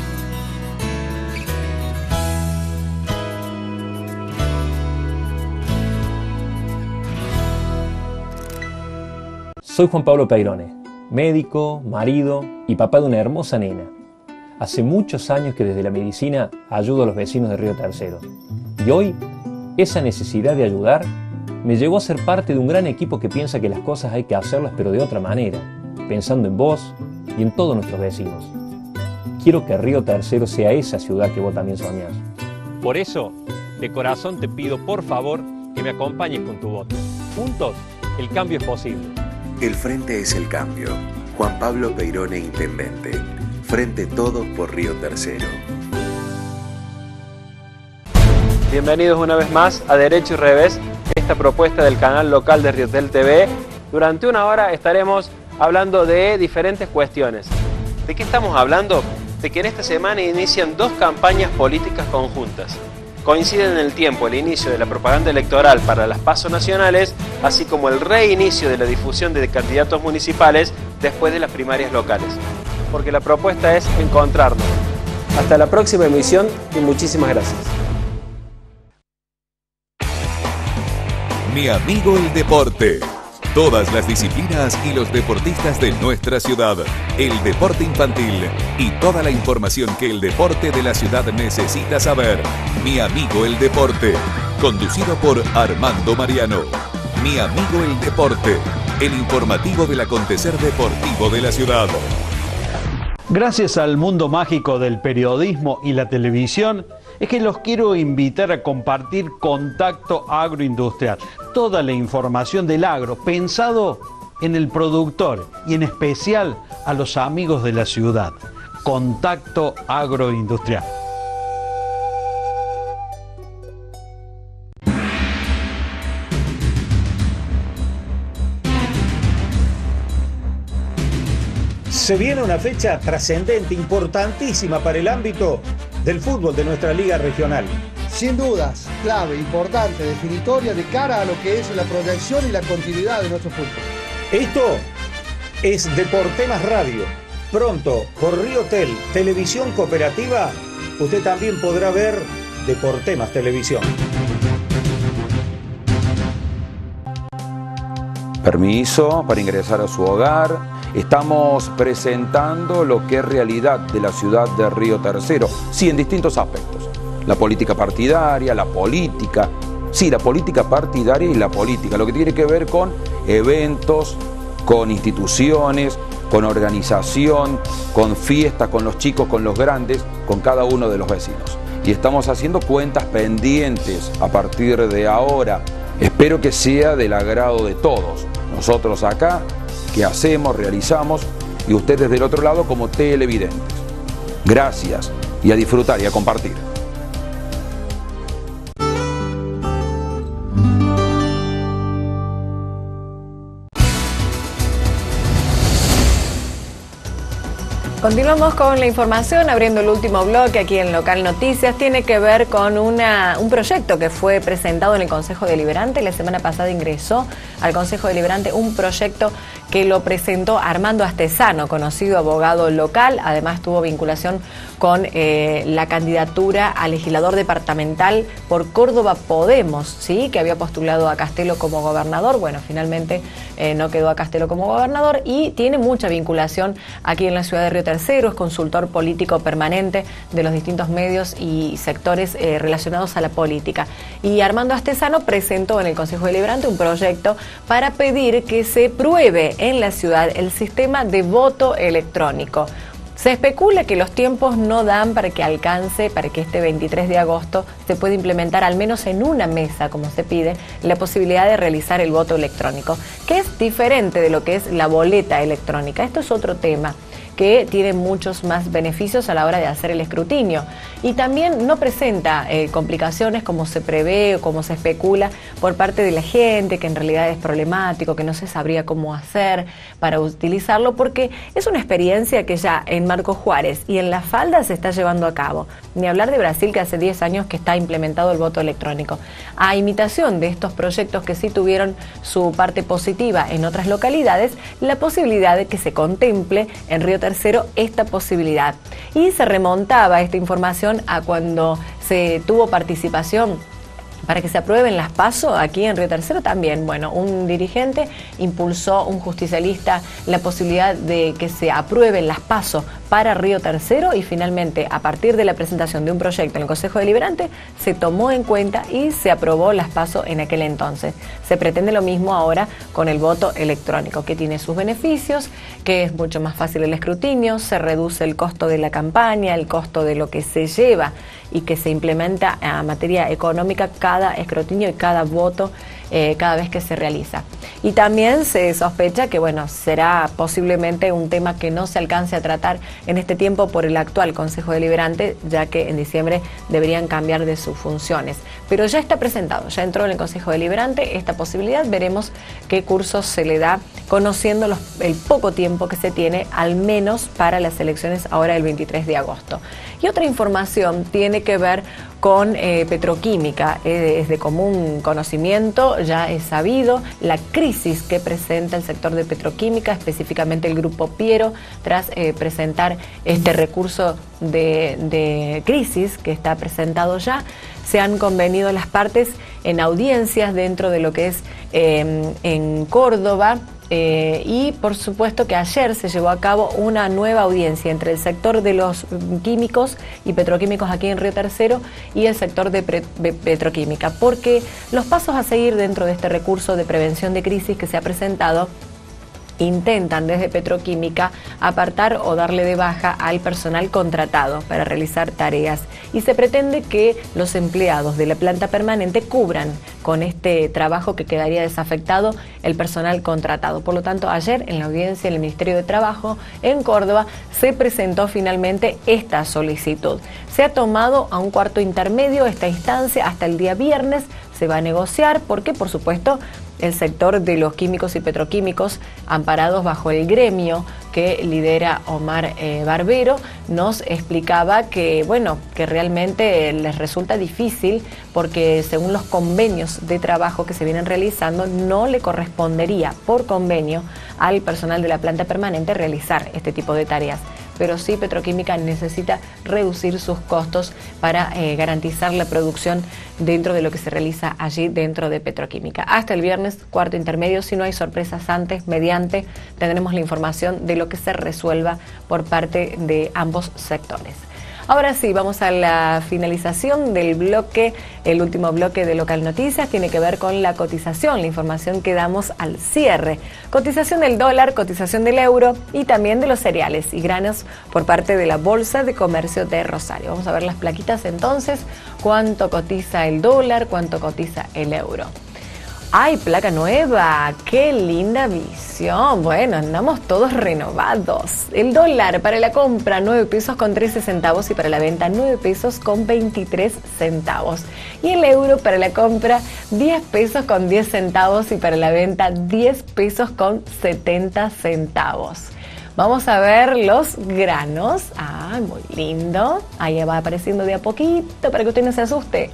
Soy Juan Pablo Peirone, médico, marido y papá de una hermosa nena. Hace muchos años que desde la medicina ayudo a los vecinos de Río Tercero. Y hoy, esa necesidad de ayudar me llevó a ser parte de un gran equipo que piensa que las cosas hay que hacerlas pero de otra manera, pensando en vos y en todos nuestros vecinos. Quiero que Río Tercero sea esa ciudad que vos también soñás. Por eso, de corazón te pido por favor que me acompañes con tu voto. Juntos, el cambio es posible. El Frente es el Cambio. Juan Pablo Peirone, Intendente. Frente Todos por Río Tercero. Bienvenidos una vez más a Derecho y Revés, esta propuesta del canal local de Riotel T V. Durante una hora estaremos hablando de diferentes cuestiones. ¿De qué estamos hablando? De que en esta semana inician dos campañas políticas conjuntas. Coinciden en el tiempo el inicio de la propaganda electoral para las PASO nacionales, así como el reinicio de la difusión de candidatos municipales después de las primarias locales. Porque la propuesta es encontrarnos. Hasta la próxima emisión y muchísimas gracias. Mi amigo el deporte. Todas las disciplinas y los deportistas de nuestra ciudad. El deporte infantil y toda la información que el deporte de la ciudad necesita saber. Mi amigo el deporte. Conducido por Armando Mariano. Mi amigo el deporte. El informativo del acontecer deportivo de la ciudad. Gracias al mundo mágico del periodismo y la televisión, es que los quiero invitar a compartir Contacto Agroindustrial. Toda la información del agro, pensado en el productor y en especial a los amigos de la ciudad. Contacto Agroindustrial. Se viene una fecha trascendente, importantísima para el ámbito del fútbol de nuestra liga regional. Sin dudas, clave, importante, definitoria de cara a lo que es la proyección y la continuidad de nuestro fútbol. Esto es Deportemas Radio. Pronto, por Riotel Televisión Cooperativa, usted también podrá ver Deportemas Televisión. Permiso para ingresar a su hogar. Estamos presentando lo que es realidad de la ciudad de Río Tercero, sí, en distintos aspectos. La política partidaria, la política, sí, la política partidaria y la política, lo que tiene que ver con eventos, con instituciones, con organización, con fiestas, con los chicos, con los grandes, con cada uno de los vecinos. Y estamos haciendo cuentas pendientes a partir de ahora. Espero que sea del agrado de todos. Nosotros acá, que hacemos, realizamos, y ustedes del otro lado como televidentes. Gracias, y a disfrutar y a compartir. Continuamos con la información, abriendo el último bloque aquí en Local Noticias. Tiene que ver con una, un proyecto que fue presentado en el Consejo Deliberante. La semana pasada ingresó al Consejo Deliberante un proyecto que lo presentó Armando Astesano, conocido abogado local. Además tuvo vinculación con eh, la candidatura a legislador departamental por Córdoba Podemos, ¿sí? Que había postulado a Castelo como gobernador. Bueno, finalmente eh, no quedó a Castelo como gobernador y tiene mucha vinculación aquí en la ciudad de Río Tercero. Es consultor político permanente de los distintos medios y sectores eh, relacionados a la política. Y Armando Astesano presentó en el Consejo Deliberante un proyecto para pedir que se pruebe en la ciudad el sistema de voto electrónico. Se especula que los tiempos no dan para que alcance, para que este veintitrés de agosto se pueda implementar al menos en una mesa, como se pide, la posibilidad de realizar el voto electrónico, que es diferente de lo que es la boleta electrónica. Esto es otro tema que tiene muchos más beneficios a la hora de hacer el escrutinio y también no presenta eh, complicaciones como se prevé o como se especula por parte de la gente, que en realidad es problemático, que no se sabría cómo hacer para utilizarlo, porque es una experiencia que ya en Marcos Juárez y en La Falda se está llevando a cabo. Ni hablar de Brasil, que hace diez años que está implementado el voto electrónico. A imitación de estos proyectos que sí tuvieron su parte positiva en otras localidades, la posibilidad de que se contemple en Río Tercero esta posibilidad. Y se remontaba esta información a cuando se tuvo participación para que se aprueben las PASO aquí en Río Tercero también. Bueno, un dirigente impulsó, un justicialista, la posibilidad de que se aprueben las PASO para Río Tercero y finalmente, a partir de la presentación de un proyecto en el Consejo Deliberante, se tomó en cuenta y se aprobó las PASO en aquel entonces. Se pretende lo mismo ahora con el voto electrónico, que tiene sus beneficios, que es mucho más fácil el escrutinio, se reduce el costo de la campaña, el costo de lo que se lleva y que se implementa a materia económica cada escrutinio y cada voto eh, cada vez que se realiza. Y también se sospecha que, bueno, será posiblemente un tema que no se alcance a tratar en este tiempo por el actual Consejo Deliberante, ya que en diciembre deberían cambiar de sus funciones. Pero ya está presentado, ya entró en el Consejo Deliberante esta posibilidad. Veremos qué cursos se le da, conociendo los, el poco tiempo que se tiene, al menos para las elecciones ahora el veintitrés de agosto. Y otra información tiene que ver con eh, petroquímica. Eh, es de común conocimiento, ya es sabido, la crisis que presenta el sector de petroquímica, específicamente el Grupo Piero, tras eh, presentar este recurso de, de crisis que está presentado ya. Se han convenido las partes en audiencias dentro de lo que es eh, en Córdoba. Eh, y por supuesto que ayer se llevó a cabo una nueva audiencia entre el sector de los químicos y petroquímicos aquí en Río Tercero y el sector de petroquímica, porque los pasos a seguir dentro de este recurso de prevención de crisis que se ha presentado intentan desde Petroquímica apartar o darle de baja al personal contratado para realizar tareas y se pretende que los empleados de la planta permanente cubran con este trabajo que quedaría desafectado el personal contratado. Por lo tanto, ayer en la audiencia en el Ministerio de Trabajo en Córdoba se presentó finalmente esta solicitud. Se ha tomado a un cuarto intermedio esta instancia hasta el día viernes, se va a negociar porque, por supuesto, el sector de los químicos y petroquímicos, amparados bajo el gremio que lidera Omar eh, Barbero, nos explicaba que, bueno, que realmente les resulta difícil porque según los convenios de trabajo que se vienen realizando, no le correspondería por convenio al personal de la planta permanente realizar este tipo de tareas. Pero sí Petroquímica necesita reducir sus costos para eh, garantizar la producción dentro de lo que se realiza allí dentro de Petroquímica. Hasta el viernes, cuarto intermedio, si no hay sorpresas antes, mediante, tendremos la información de lo que se resuelva por parte de ambos sectores. Ahora sí, vamos a la finalización del bloque, el último bloque de Local Noticias, tiene que ver con la cotización, la información que damos al cierre. Cotización del dólar, cotización del euro y también de los cereales y granos por parte de la Bolsa de Comercio de Rosario. Vamos a ver las plaquitas entonces, cuánto cotiza el dólar, cuánto cotiza el euro. ¡Ay, placa nueva! ¡Qué linda visión! Bueno, andamos todos renovados. El dólar para la compra nueve pesos con trece centavos y para la venta nueve pesos con veintitrés centavos. Y el euro para la compra diez pesos con diez centavos y para la venta diez pesos con setenta centavos. Vamos a ver los granos. ¡Ay, muy lindo! Ahí va apareciendo de a poquito para que usted no se asuste.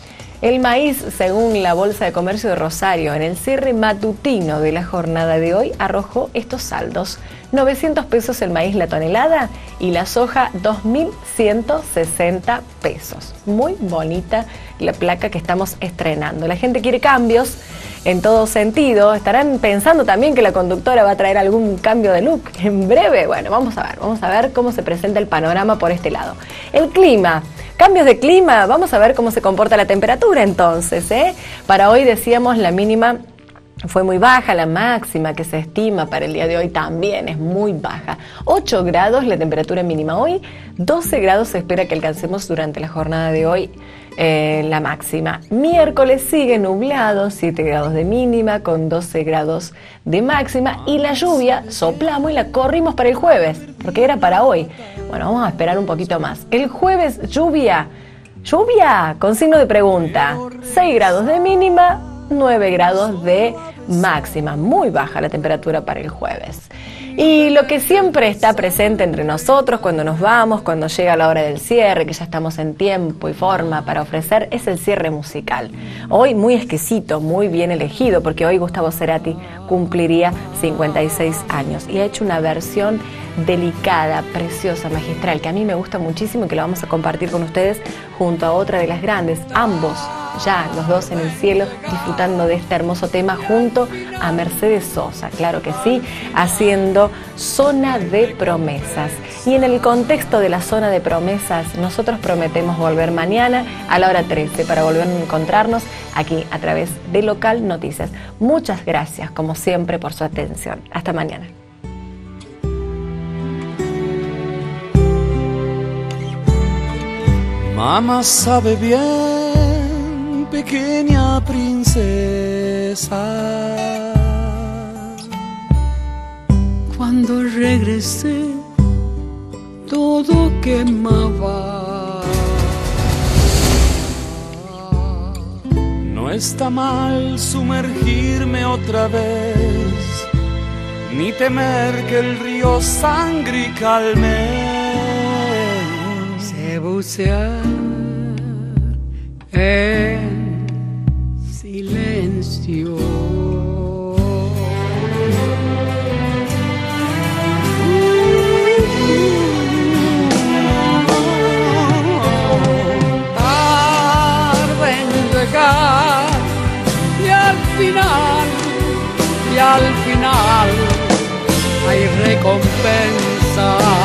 El maíz, según la Bolsa de Comercio de Rosario, en el cierre matutino de la jornada de hoy, arrojó estos saldos. novecientos pesos el maíz la tonelada y la soja dos mil ciento sesenta pesos. Muy bonita la placa que estamos estrenando. La gente quiere cambios en todo sentido. Estarán pensando también que la conductora va a traer algún cambio de look en breve. Bueno, vamos a ver, vamos a ver cómo se presenta el panorama por este lado. El clima. Cambios de clima, vamos a ver cómo se comporta la temperatura entonces, ¿eh? Para hoy decíamos la mínima fue muy baja, la máxima que se estima para el día de hoy también es muy baja. ocho grados la temperatura mínima hoy, doce grados se espera que alcancemos durante la jornada de hoy eh, la máxima. Miércoles sigue nublado, siete grados de mínima con doce grados de máxima y la lluvia soplamos y la corrimos para el jueves, porque era para hoy. Bueno, vamos a esperar un poquito más. El jueves lluvia, lluvia con signo de pregunta, seis grados de mínima, nueve grados de máxima, muy baja la temperatura para el jueves. Y lo que siempre está presente entre nosotros cuando nos vamos, cuando llega la hora del cierre, que ya estamos en tiempo y forma para ofrecer, es el cierre musical. Hoy muy exquisito, muy bien elegido, porque hoy Gustavo Cerati cumpliría cincuenta y seis años y ha hecho una versión delicada, preciosa, magistral, que a mí me gusta muchísimo y que la vamos a compartir con ustedes junto a otra de las grandes, ambos ya los dos en el cielo disfrutando de este hermoso tema junto a Mercedes Sosa, claro que sí, haciendo Zona de Promesas. Y en el contexto de la Zona de Promesas, nosotros prometemos volver mañana a la hora trece para volver a encontrarnos aquí a través de Local Noticias. Muchas gracias, como siempre, por su atención. Hasta mañana. Mamá sabe bien, pequeña princesa, cuando regresé todo quemaba. No está mal sumergirme otra vez, ni temer que el río sangre y calme. Sé bucear en silencio. Tarde en llegar y al final, y al final hay recompensa.